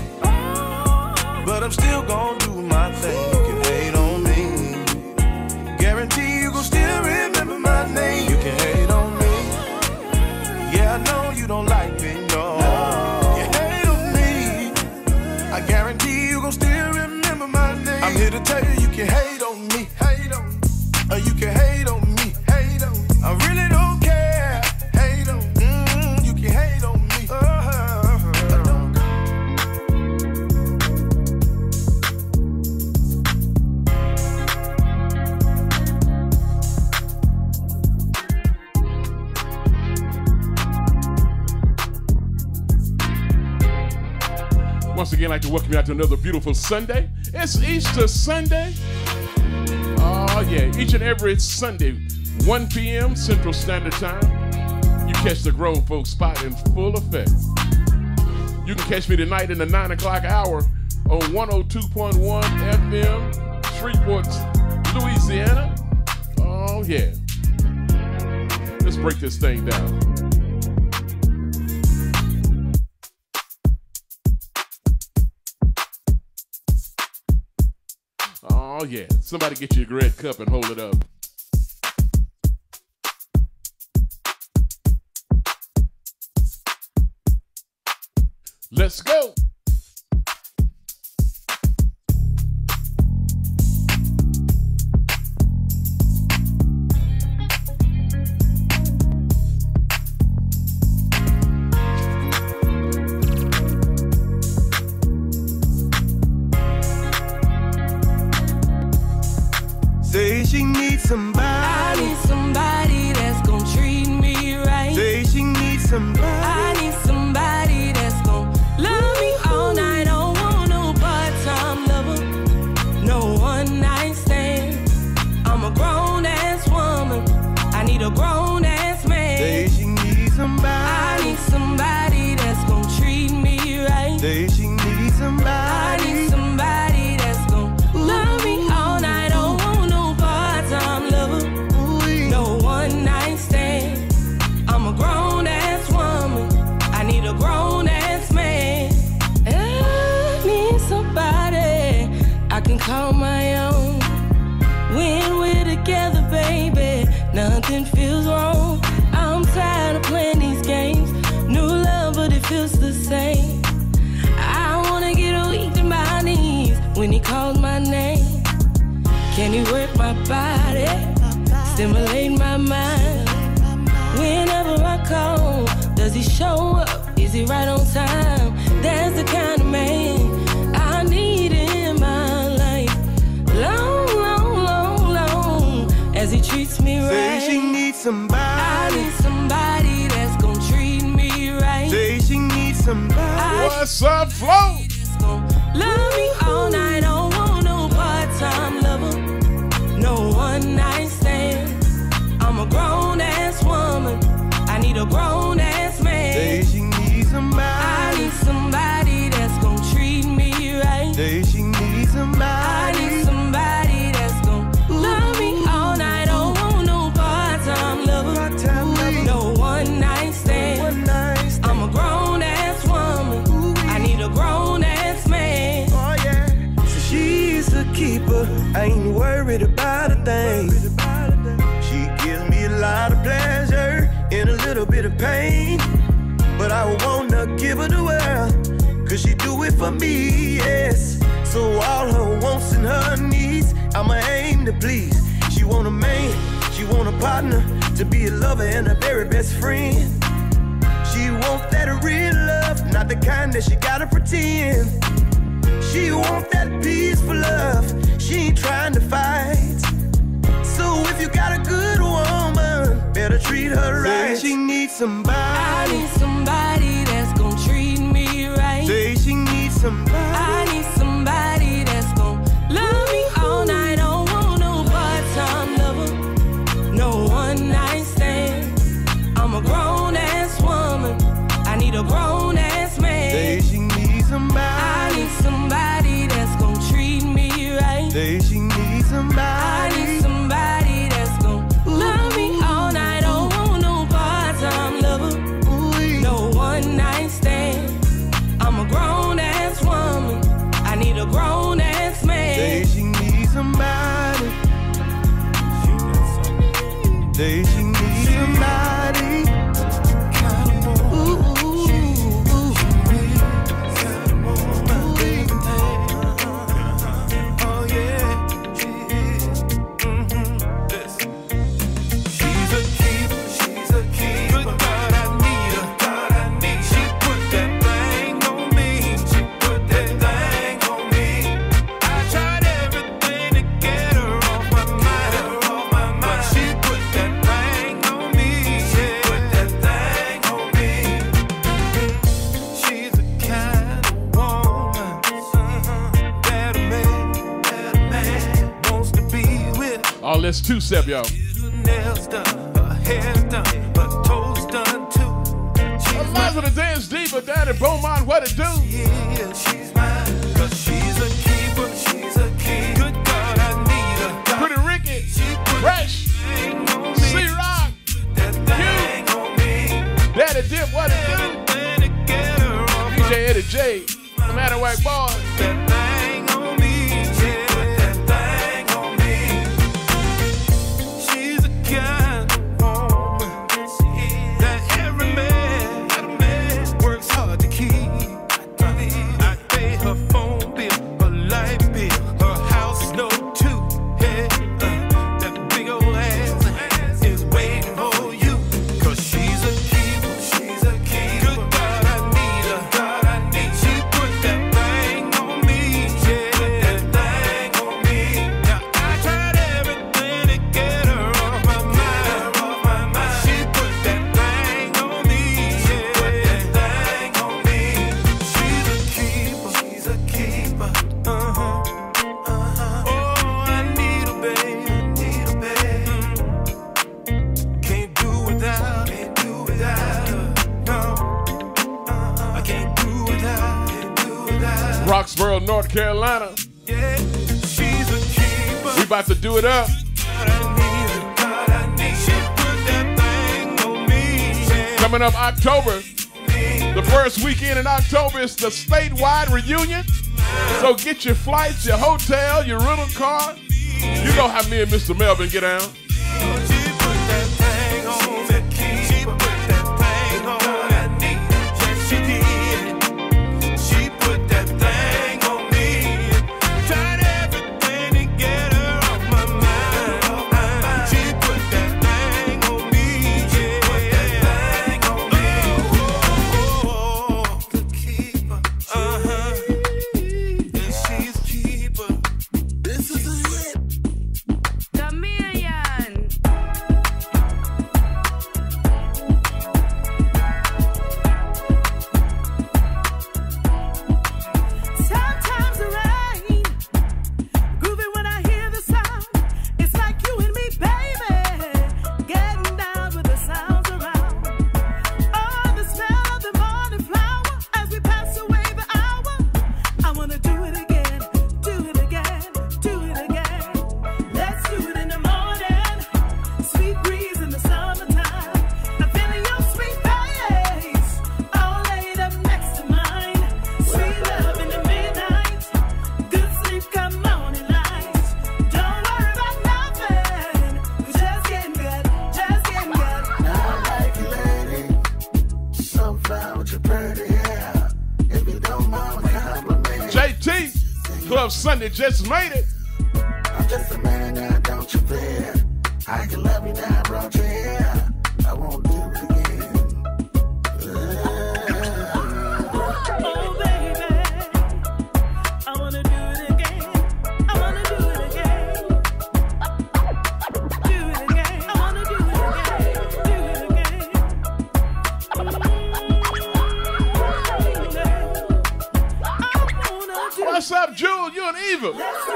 but I'm still gonna do my thing. You can hate on me, guarantee you gon' still remember my name. You can hate on me, yeah, I know you don't like me, no. You hate on me, I guarantee you gon' still remember my name. I'm here to tell you, you can hate on me, hate on me, or you can hate on me, hate on me. I really don't care, hate on me, mm, you can hate on me. Uh-huh. I don't Once again, I'd like to welcome you out to another beautiful Sunday. It's Easter Sunday. Oh, yeah. Each and every Sunday, one p m Central Standard Time, you catch the grown folks spot in full effect. You can catch me tonight in the nine o'clock hour on one oh two point one F M, Shreveport, Louisiana. Oh, yeah. Let's break this thing down. Oh, yeah. Somebody get you a red cup and hold it up. Let's go. Say she needs somebody. I need somebody that's gonna treat me right. Say she needs somebody. I need somebody that's gonna love me all night. Don't want no part-time lover, no one-night stand. I'm a grown-ass woman, I need a grown-ass man. Say she needs somebody. I need somebody that's gonna treat me right. Say she needs somebody. I need somebody that's gonna love me all night. Don't want no part-time lover, no one-night stand. I'm a grown-ass woman, I need a grown-ass man. I need somebody I can call my own. When we're together, baby, nothing feels wrong. I'm tired of playing these games. New love, but it feels the same. I wanna get weak to my knees when he body, stimulate my mind. Whenever I call, does he show up? Is he right on time? That's the kind of man I need in my life. Long, long, long, long, as he treats me right. Say she needs somebody. I need somebody that's gonna treat me right. Say she needs somebody. What's up, Flo? Love me all night, don't want no part-time lover, no one-night stand. I'm a grown-ass woman, I need a grown-ass man. Say she needs somebody. I need somebody that's gonna treat me right. Say she needs somebody. I need somebody that's gonna love me all night, don't want no part-time lover, Part-time lover. no one-night stand. One night stand. I'm a grown-ass woman, I need a grown-ass man. Oh yeah. So she's a keeper. I ain't worried about a thing. She gives me a lot of pleasure and a little bit of pain. But I wanna give her the world, cause she do it for me, yes. So all her wants and her needs, I'ma aim to please. She want a man, she want a partner, to be a lover and a very best friend. She want that real love, not the kind that she gotta pretend. She want that peaceful love, she ain't trying to fight. So if you got a good woman, better treat her right. Say she needs somebody. I need somebody that's gonna treat me right. Say she needs somebody. I need somebody that's gonna love me all night, don't want no part-time lover, no one-night stand. I'm a grown-ass woman, I need a grown-ass man. Say she needs somebody. I need somebody that's gonna treat me right. Say she needs somebody. I need somebody that's gonna love me all night, don't want no part-time lover, no one-night stand. I'm a grown-ass woman, I need a grown-ass man. Say she needs somebody. Say she needs somebody. Ooh, ooh, ooh, ooh. Oh yeah. She's a keeper, she's a keeper. God, I need her. God, I need. She put that thing on me. She put that thing on me. I tried everything to get her off my mind, off my mind. But she put that thing on me. She put that thing on me. She's the kind of woman that a man, that a man wants to be with. All this two-step, y'all. Nails done, her hair done, her toes done too. Eliza the Dance Diva down in Beaumont, what it do? Yeah, she's mine, cause she's a keeper, she's a keeper. Good God, I need her. Pretty Ricky, Fresh, C-Rock, you, Daddy Dip, what it do? D J Eddie J, no matter what, boy. That thing on me, yeah, that thing on me. She's a kind of woman that every man, every man works hard to keep. I pay her phone bill, her light bill, her house note too. Hey, uh, that big old ass is waiting for you. Cause she's a keeper, she's a keeper. Good God, I need her. God, I need. She put that thing on me. Yeah, that thing on me. Now I tried everything to get her off my mind, off my mind. She put that thing on me. Yeah, that thing on me. She's a keeper, she's a keeper. Uh-huh, uh-huh. Oh, I need a babe, need a babe. Can't do without, can't do without her. No, I can't do without, can't do without. Roxborough, North Carolina. Yeah, she's a keeper. We about to do it up. God, I need her. God, I need. She put that thing on me. Yeah. Coming up October, the first weekend in October is the statewide reunion. So get your flights, your hotel, your rental car. You know how me and Mister Melvin get down. She put that thing on me. She put that thing on me. Yes, she did. She put that thing on me. Tried everything to get her off my mind. Club Sunday just made it. I'm just a man now, don't you fear. I can love you now, I brought you here. I won't do it again. Oh, baby, I wanna do it again. I wanna do it again. Do it again. I wanna do it again. Do it again. What's up, Jewel? You and Eva?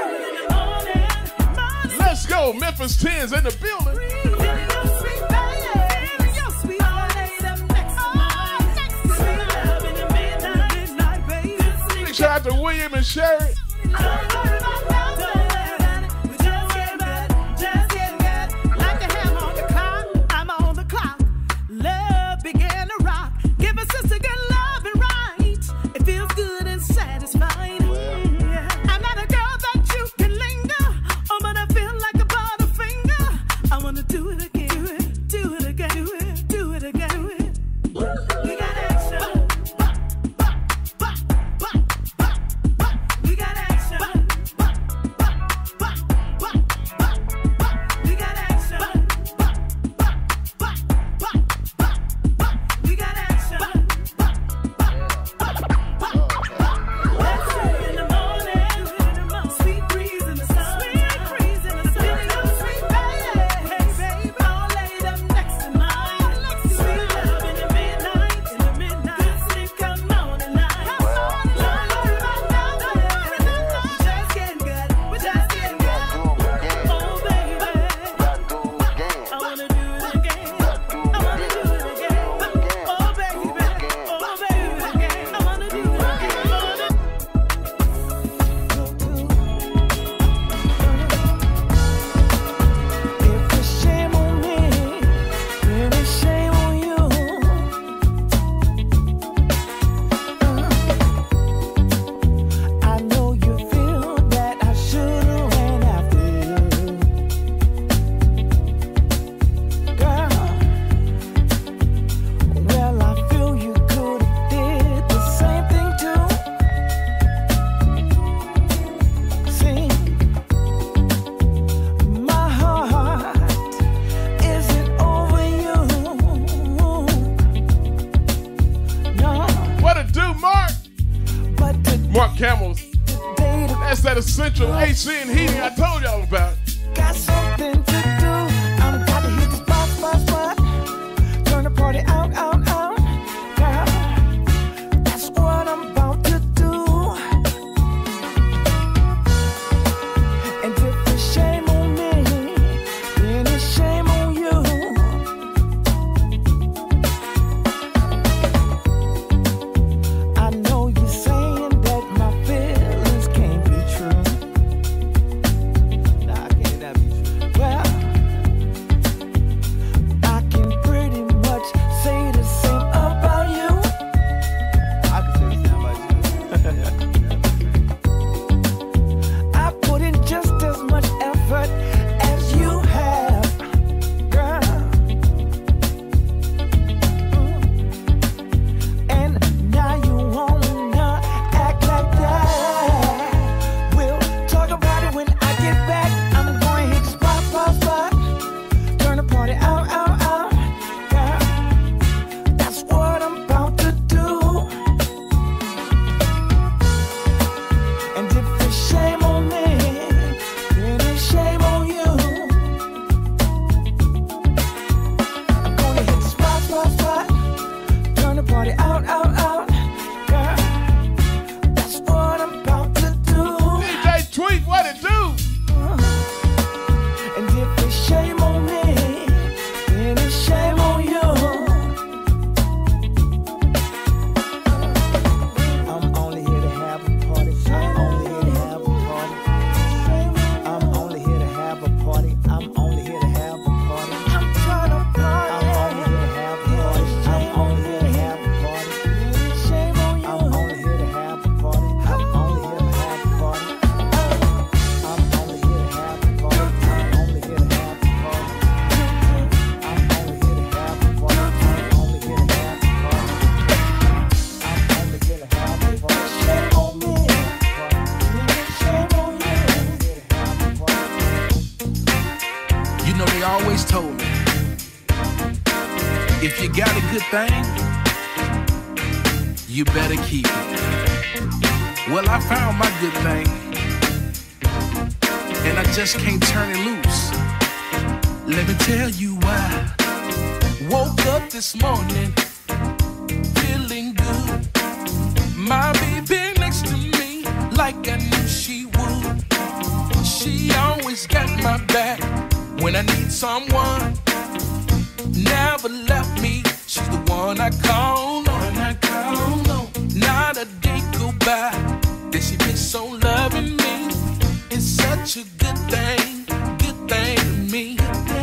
Let's go. Memphis tens in the building. Shout out to William and Sherry. Essential A C and heating I told y'all about. Got something to do. I'm got to hit the spot, spot, spot. Turn the party out, out, out. Girl, that's what I'm about to do. And if it's shame on me, then it's shame on you. I know you're saying that my feelings can't be true. Well, If you got a good thing, you better keep it. Well, I found my good thing, and I just can't turn it loose. Let me tell you why. Woke up this morning feeling good. My baby next to me like I knew she would. She always got my back when I need someone. Never left me. She's the one I call on. I call on. Not a day go by that she been so loving me. It's such a good thing, good thing to me.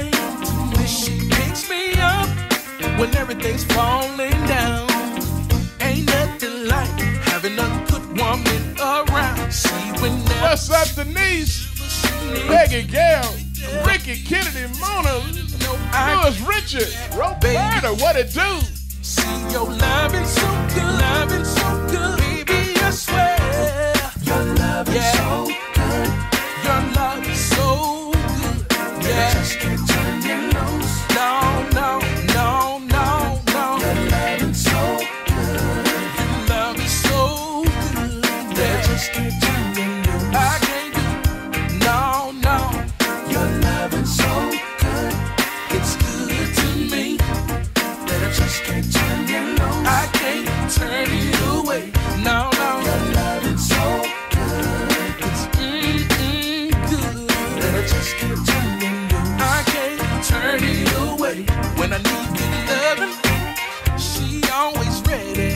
She picks me up when everything's falling down. Ain't nothing like having a good woman around. See when what's up, Denise? Peggy, Gail, Ricky, Kennedy, Mona, Louis, Richard, Roberta, what it do? See your loving so good, loving so good, baby, I swear. Your love is yeah. so good. Your love is so good. Yeah. I just can't turn you loose. No, no, no, no, no. Your love is so good. Your love is so good. Yeah. I just can't turn you loose. I can't do. No, no. Your love is so good. It's good to me that I just can't turn you loose. I can't turn it away. No, no. Your love is so good. It's mm-mm good that I just can't turn you loose. I can't turn it away. When I need good loving, she always ready.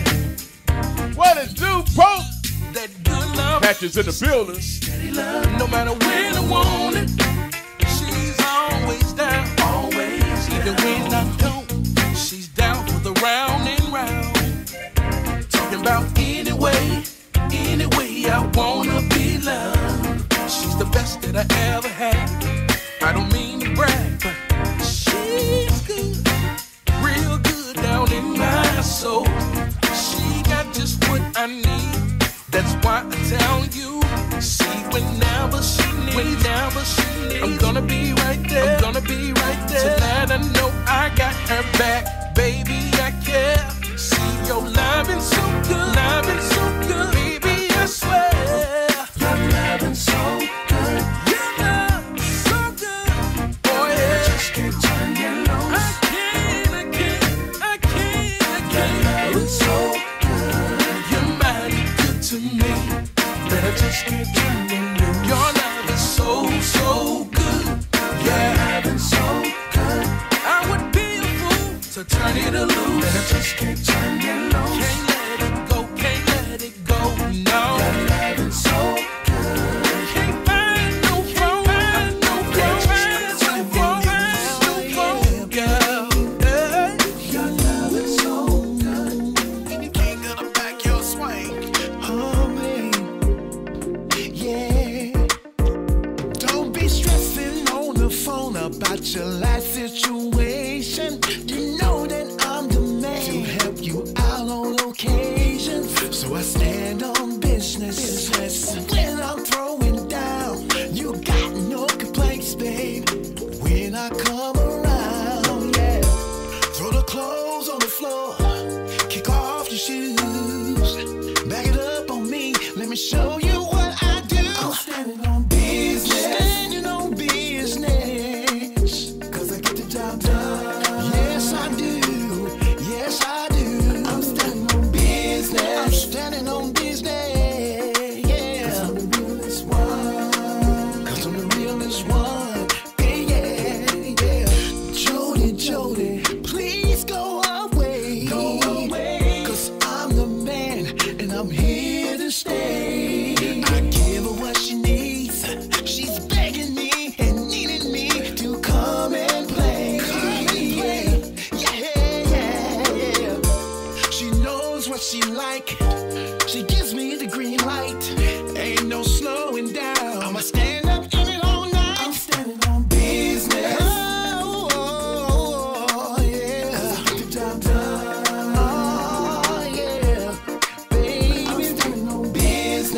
What it do, Pope? That good love. Patches in the building. Steady love. No matter when I want it, she's always down. Always. Even when I don't, she's down for the round and round. Talking about anyway, anyway I wanna be loved. She's the best that I ever had. I don't mean to brag, but she's good, real good down in my soul. She got just what I need. That's why I tell you. See, whenever she needs, whenever she needs, I'm gonna be right there. I'm gonna be right there. To let her know I got her back, baby. I care. See, your loving so good, loving so good, baby. I swear, your loving so good. Your love so good, boy. Yeah. I just can't turn you loose. I can't, I can't, I can't, I can't. Your loving so good. You're mighty good to me that I just can't turn you loose. Your love is so, so good. Yeah, your loving so good. I would be a fool to turn it loose. That I just can't turn you loose. Can't let it go, can't let it go. No, your loving so good. Can't find no phone, find no phone, find no phone, find no phone, girl. Your love is so good. You can't gonna back your swing. Oh, man. Yeah. Don't be stressing on the phone about your life situation. You know that I'm the man to help you out on occasion. So I stand on business. business. When I'm throwing down, you got no complaints, babe. When I come around, yeah. Throw the clothes on the floor. Kick off your shoes. Back it up on me. Let me show you what I do. I'm standing on business. Standing on business. Cause I get the job done. Yes, I do. Yes, I do. I'm standing on business. I'm standing on business. Yeah. Cause I'm the realest one. Cause I'm the realest one. Yeah, yeah, yeah. Jody, Jody, please go away. Go away. Cause I'm the man and I'm here to stay. I give her what she needs. She's begging me and needing me to come and play. Come and play. Yeah, yeah, yeah. She knows what she like. She gives me the green light. Ain't no slowing down. I'ma stand up in it all night. I'm standing on business. Oh, oh, oh, yeah. Cause I get the job done. Oh, yeah. Baby, I'm standing on business.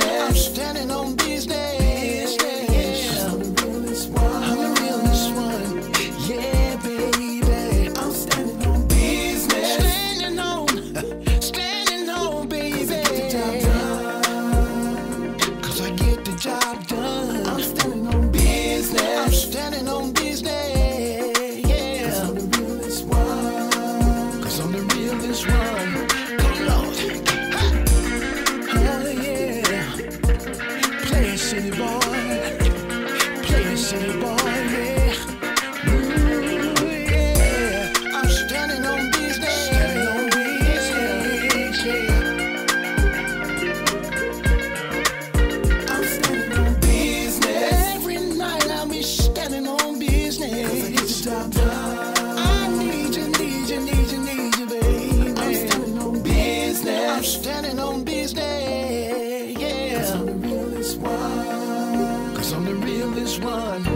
city boy. Play the city boy, yeah. Ooh, yeah. I'm standing on business. Standing on business, yeah. I'm standing on business. Every night I'll be standing on business. 'Cause I get the job done. I need you, need you, need you, need you, baby. I'm standing on business. I'm standing on business, yeah. 'Cause I'm the realest one. 'Cause I'm the realest one.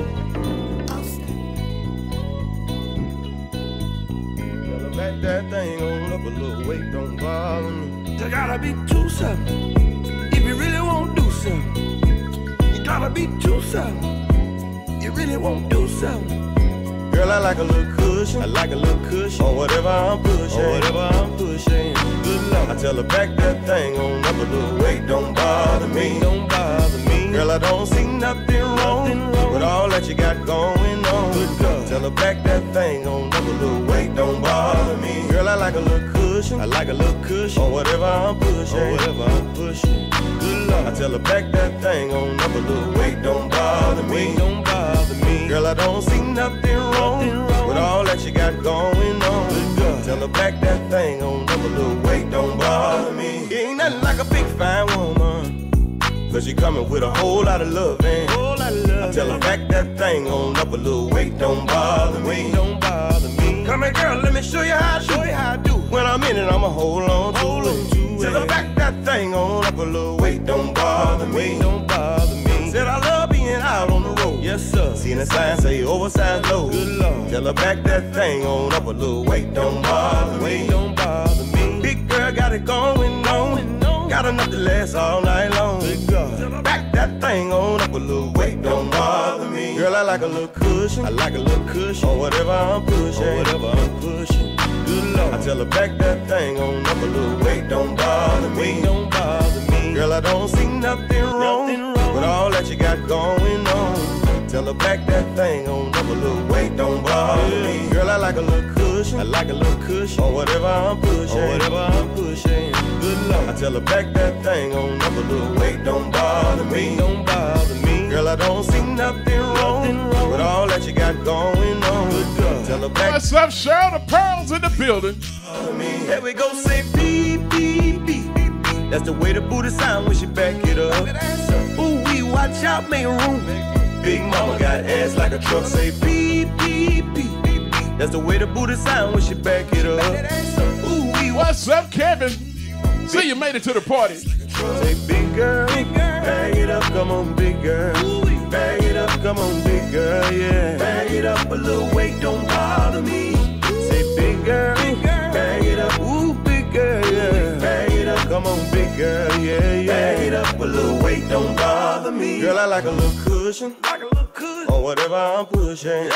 Back that thing on up a little weight, don't bother me. You gotta be two something if you really won't do something. You gotta be two something. You really won't do something. Girl, I like a little cushion. I like a little cushion on whatever I'm pushing. On whatever I'm pushing. Good luck. I tell her back that thing on up a little weight, don't bother me. Don't bother me. Girl, I don't see nothing wrong, nothing wrong with all that you got going on. Good God. Tell her back that thing on up a little weight, don't bother me. Girl, I like a little cushion. I like a little cushion on whatever I'm pushing. On whatever I'm pushing. Good luck. I tell her back that thing on up a little weight, don't bother me. Don't bother me. Girl, I don't see nothing wrong, nothing wrong with all that you got going on. Good God. Tell her back that thing on up a little weight, don't bother me. It ain't nothing like a big fine woman, 'cause she coming with a whole lot of love, man. Whole lot of love. I tell her back that thing on up a little weight, don't bother me. Don't bother me. Come here, girl, let me show you how I do. Show you how I do. When I'm in it, I'ma hold on to hold it. On to tell her back that thing on up a little weight, don't bother me. Don't bother me. Said I love being out on the road. Yes, sir. Seen a sign say oversized load. Good Lord. Tell her back that thing on up a little weight, don't bother me. Don't bother me. Big girl got it going on. Got enough to last all night long. Back that thing on up a little weight, don't bother me. Girl, I like a little cushion. I like a little cushion on whatever I'm pushing. On whatever I'm pushing. Good Lord. I tell her back that thing on up a little weight, don't bother me. Don't bother me. Girl, I don't see nothing wrong, nothing wrong with all that you got going on. Tell her back that thing on up a little weight, don't bother yeah. me. Girl, I like a little cushion. I like a little cushion on whatever I'm pushing. On whatever I'm pushing. Good Lord. I tell her back that thing on up a little weight, don't bother me. Don't bother me. Girl, I don't see nothing wrong, nothing wrong with all that you got going on. Good God. Tell her back. What's up, Cheryl? The Pearls in the building. Here we go, say beep, beep, beep. That's the way the booty sound when she back it up. Ooh, we watch out, make room. Big mama got ass like a truck, say beep, beep, beep. That's the way the booty sound when she back it up. Ooh, we what's up, Kevin? See, you made it to the party. Say big girl, big girl, bag it up, come on, big girl. Bag it up, come on, big girl, yeah. Bag it up, a little weight, don't bother me. Say big girl, big girl, bag it up, ooh, big girl, yeah. Bag it up, come on, big girl, yeah, yeah. Bag it up, a little weight, don't bother me. Girl, I like a little cushion, like a little cushion on whatever I'm pushing.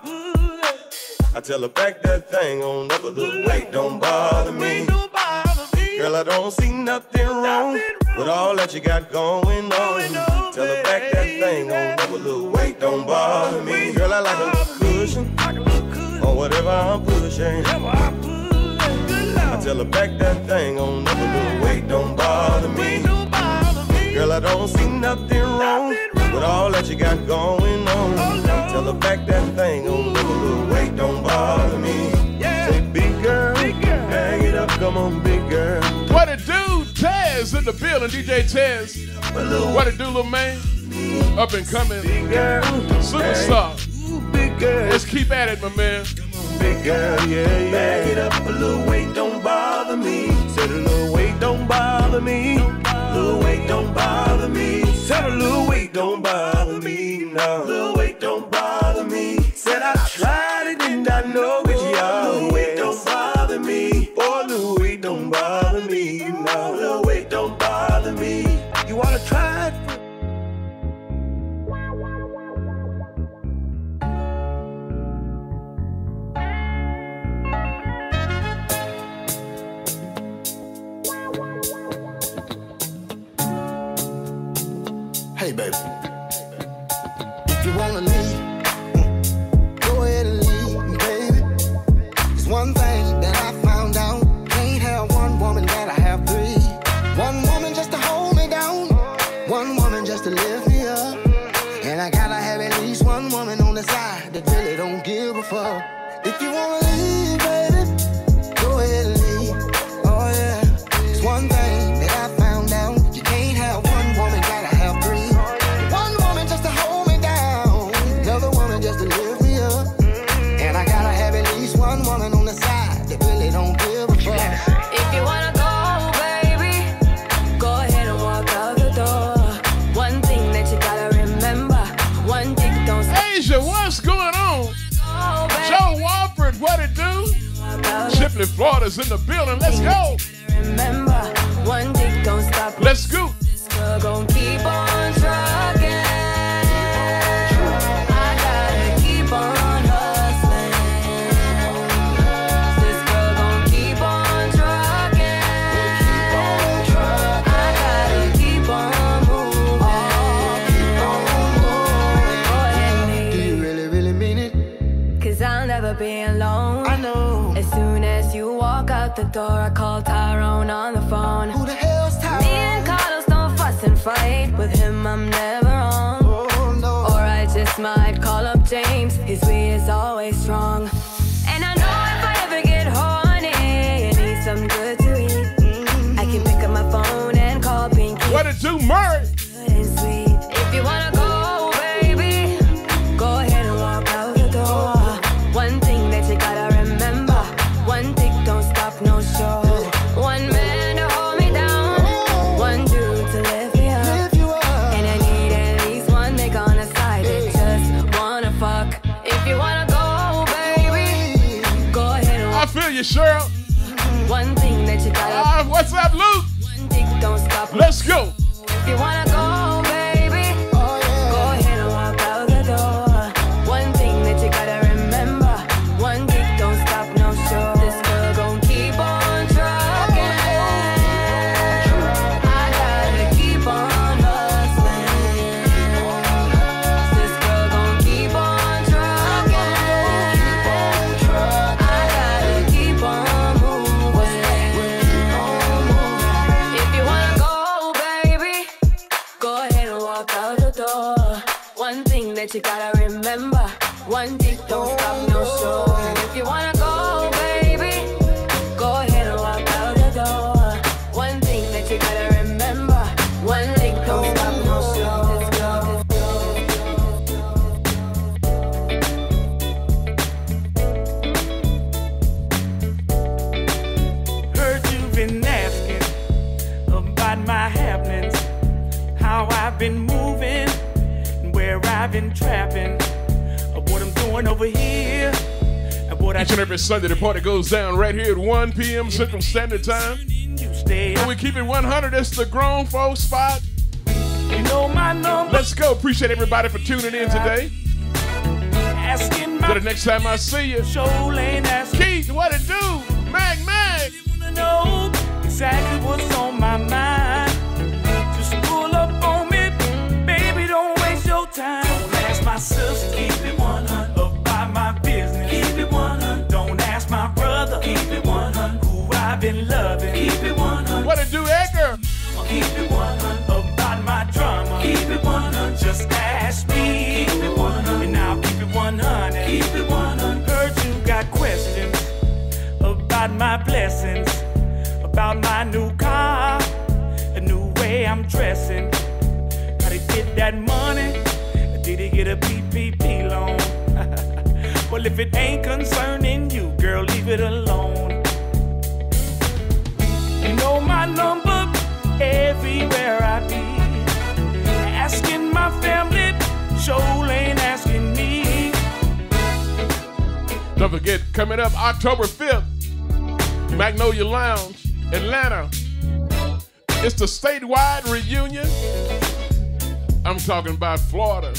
I tell her back that thing on up a little weight, don't bother me. Girl, I don't see nothing wrong with all that you got going on. Tell her back that thing on up a little weight, don't bother me. Girl, I like a little cushion on whatever I'm pushing. I tell her back that thing on up a little weight, don't bother me. Girl, I don't see nothing wrong with all that you got going on. Tell her back that thing on up a little weight, don't bother me. Say big girl, bag it up, come on, big girl. What it do? Tez in the building, D J Tez. What it do, little man? Up and coming, superstar. Big girl, let's keep at it, my man. Big girl, yeah, yeah. Bag it up, a little weight, don't bother me. Said a little weight, don't bother me. Little weight, don't bother me. Said a little weight, don't bother me. No, little weight, don't bother me. Said I tried it and I know it, y'all. Little weight, don't bother me. Oh, little weight, don't bother me. No, little weight, don't bother me. You wanna try it? Hey, baby, if you wanna leave, go ahead and leave, baby. There's one thing that I found out. Can't have one woman, gotta have three. One woman just to hold me down, one woman just to lift me up. Ripley, Florida's in the building. Let's go. Remember, one dick don't stop. Let's go. This girl gon' keep on trucking. I gotta keep on hustling. This girl gon' keep on trucking. I gotta keep on moving. Go ahead, baby. Do you really, really mean it? Cause I'll never be alone. I know. As soon as you walk out the door, I call Tyrone on the phone. Who the hell's Tyrone? Me and Carlos don't fuss and fight. With him, I'm never wrong. Oh, no. Or I just might call up James. His way is always strong. And I know if I ever get horny and need some good to eat, mm-hmm. I can pick up my phone and call Pinky. What it do, Murray? Good and sweet. If you wanna go, baby, go ahead and walk out the door. One thing that you gotta remember, one dick don't stop no show. One man to hold me down, one dude to lift me up. And I need at least one nigga on the side that just wanna fuck. If you wanna go, baby, go ahead and I walk. feel you, Cheryl. One thing that you gotta Uh, what's up, Luke? one dick don't stop. Let's go. If you wanna go, baby, go ahead and walk out the door. One thing that you gotta remember, one dick don't stop no show. This girl gon' keep on trucking. I gotta keep on hustling. This girl gon' keep on trucking. I gotta keep on moving. If you wanna go, baby, go ahead and walk out the door. One thing that you gotta remember, one dick don't stop no show. If you wanna go, baby, go ahead and walk out the door. One thing that you gotta remember, one dick don't stop no show. Let's go, Heard you've been asking about my happenings, how I've been moving, and where I've been trapping, of what I'm doing over here, and what I Each and every Sunday, the party goes down right here at one p m Central Standard Time. stay. And we keep it one hundred. It's the grown folks spot. You know my number. Let's go. Appreciate everybody for tuning in today. Asking my Till the next time I see you. show lane asking. Keith, what it do? Mag, mag. Wanna know exactly what's on my mind. Just pull up on me, baby. Don't waste your time. Don't ask my sister, keep it one hundred. About my business, keep it one hundred. Don't ask my brother, keep it one hundred. Who I've been loving, keep it one hundred. What it do, Edgar? Keep it one hundred. About my drama, keep it one hundred. Just ask me, keep it one hundred. And I'll keep it one hundred. Keep it one hundred. Heard you got questions about my blessings, about my new car, a new way I'm dressing. How to get that money? Did he get a P P P loan? Well, if it ain't concerning you, girl, leave it alone. You know my number everywhere I be. Asking my family, sure ain't asking me. Don't forget, coming up October fifth, Magnolia Lounge, Atlanta. It's the statewide reunion. I'm talking about Florida,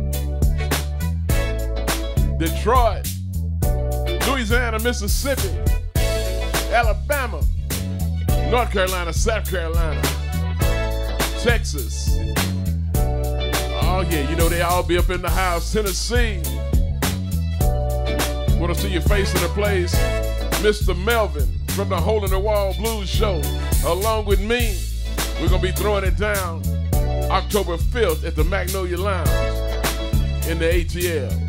Detroit, Louisiana, Mississippi, Alabama, North Carolina, South Carolina, Texas. Oh yeah, you know they all be up in the house. Tennessee. Want to see your face in the place. Mister Melvin from the Hole in the Wall Blues Show. Along with me, we're going to be throwing it down October fifth at the Magnolia Lounge in the A T L.